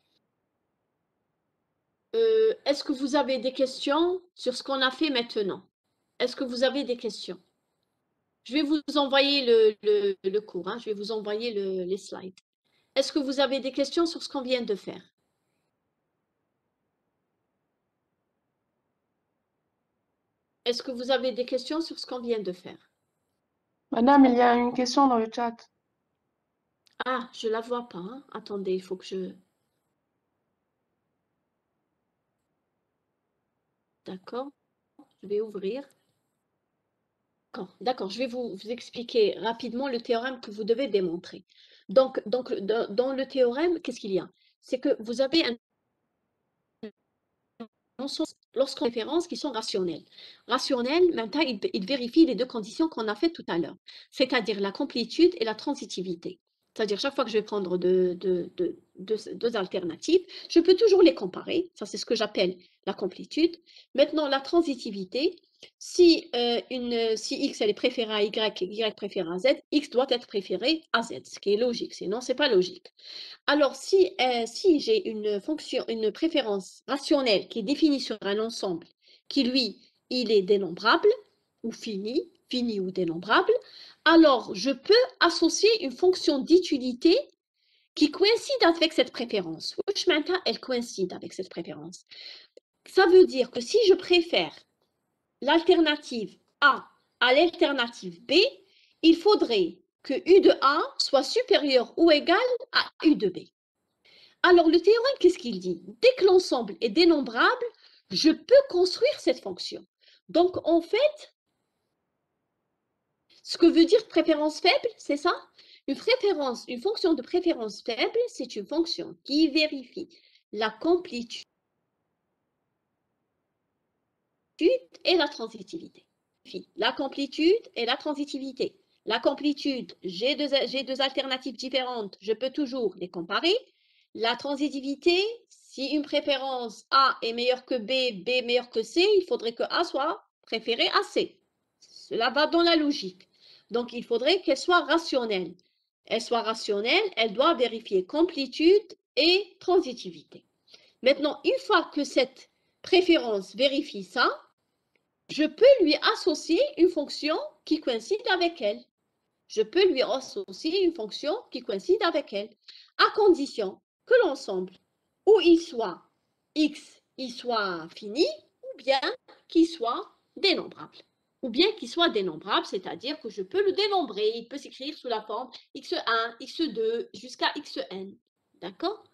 Est-ce que vous avez des questions sur ce qu'on a fait maintenant? Est-ce que vous avez des questions? Je vais vous envoyer le cours, je vais vous envoyer les slides. Est-ce que vous avez des questions sur ce qu'on vient de faire? Est-ce que vous avez des questions sur ce qu'on vient de faire? Madame, il y a une question dans le chat. Ah, je la vois pas, hein. Attendez, il faut que je... D'accord, je vais ouvrir. D'accord, je vais vous expliquer rapidement le théorème que vous devez démontrer. Donc dans le théorème, qu'est-ce qu'il y a? C'est que vous avez un lorsqu'on référence qui sont rationnels. Rationnels, maintenant, il vérifie les deux conditions qu'on a faites tout à l'heure, c'est-à-dire la complétude et la transitivité. C'est-à-dire, chaque fois que je vais prendre deux alternatives, je peux toujours les comparer. Ça, c'est ce que j'appelle la complétude. Maintenant, la transitivité, si X elle est préférée à Y et Y préféré à Z, X doit être préféré à Z, ce qui est logique. Sinon, ce n'est pas logique. Alors, si j'ai une fonction, une préférence rationnelle qui est définie sur un ensemble qui, lui, il est dénombrable ou fini ou dénombrable, alors je peux associer une fonction d'utilité qui coïncide avec cette préférence. Maintenant, elle coïncide avec cette préférence. Ça veut dire que si je préfère l'alternative A à l'alternative B, il faudrait que U de A soit supérieur ou égal à U de B. Alors, le théorème, qu'est-ce qu'il dit? Dès que l'ensemble est dénombrable, je peux construire cette fonction. Donc, en fait, ce que veut dire préférence faible, c'est ça? Une fonction de préférence faible, c'est une fonction qui vérifie la complétude et la transitivité. La complétude et la transitivité. La complétude, j'ai deux alternatives différentes, je peux toujours les comparer. La transitivité, si une préférence A est meilleure que B, B meilleure que C, il faudrait que A soit préféré à C. Cela va dans la logique. Donc, il faudrait qu'elle soit rationnelle. Elle soit rationnelle, elle doit vérifier complétude et transitivité. Maintenant, une fois que cette préférence vérifie ça, je peux lui associer une fonction qui coïncide avec elle. Je peux lui associer une fonction qui coïncide avec elle, à condition que l'ensemble, où il soit x, il soit fini, ou bien qu'il soit dénombrable. Ou bien qu'il soit dénombrable, c'est-à-dire que je peux le dénombrer. Il peut s'écrire sous la forme x1, x2, jusqu'à xn. D'accord?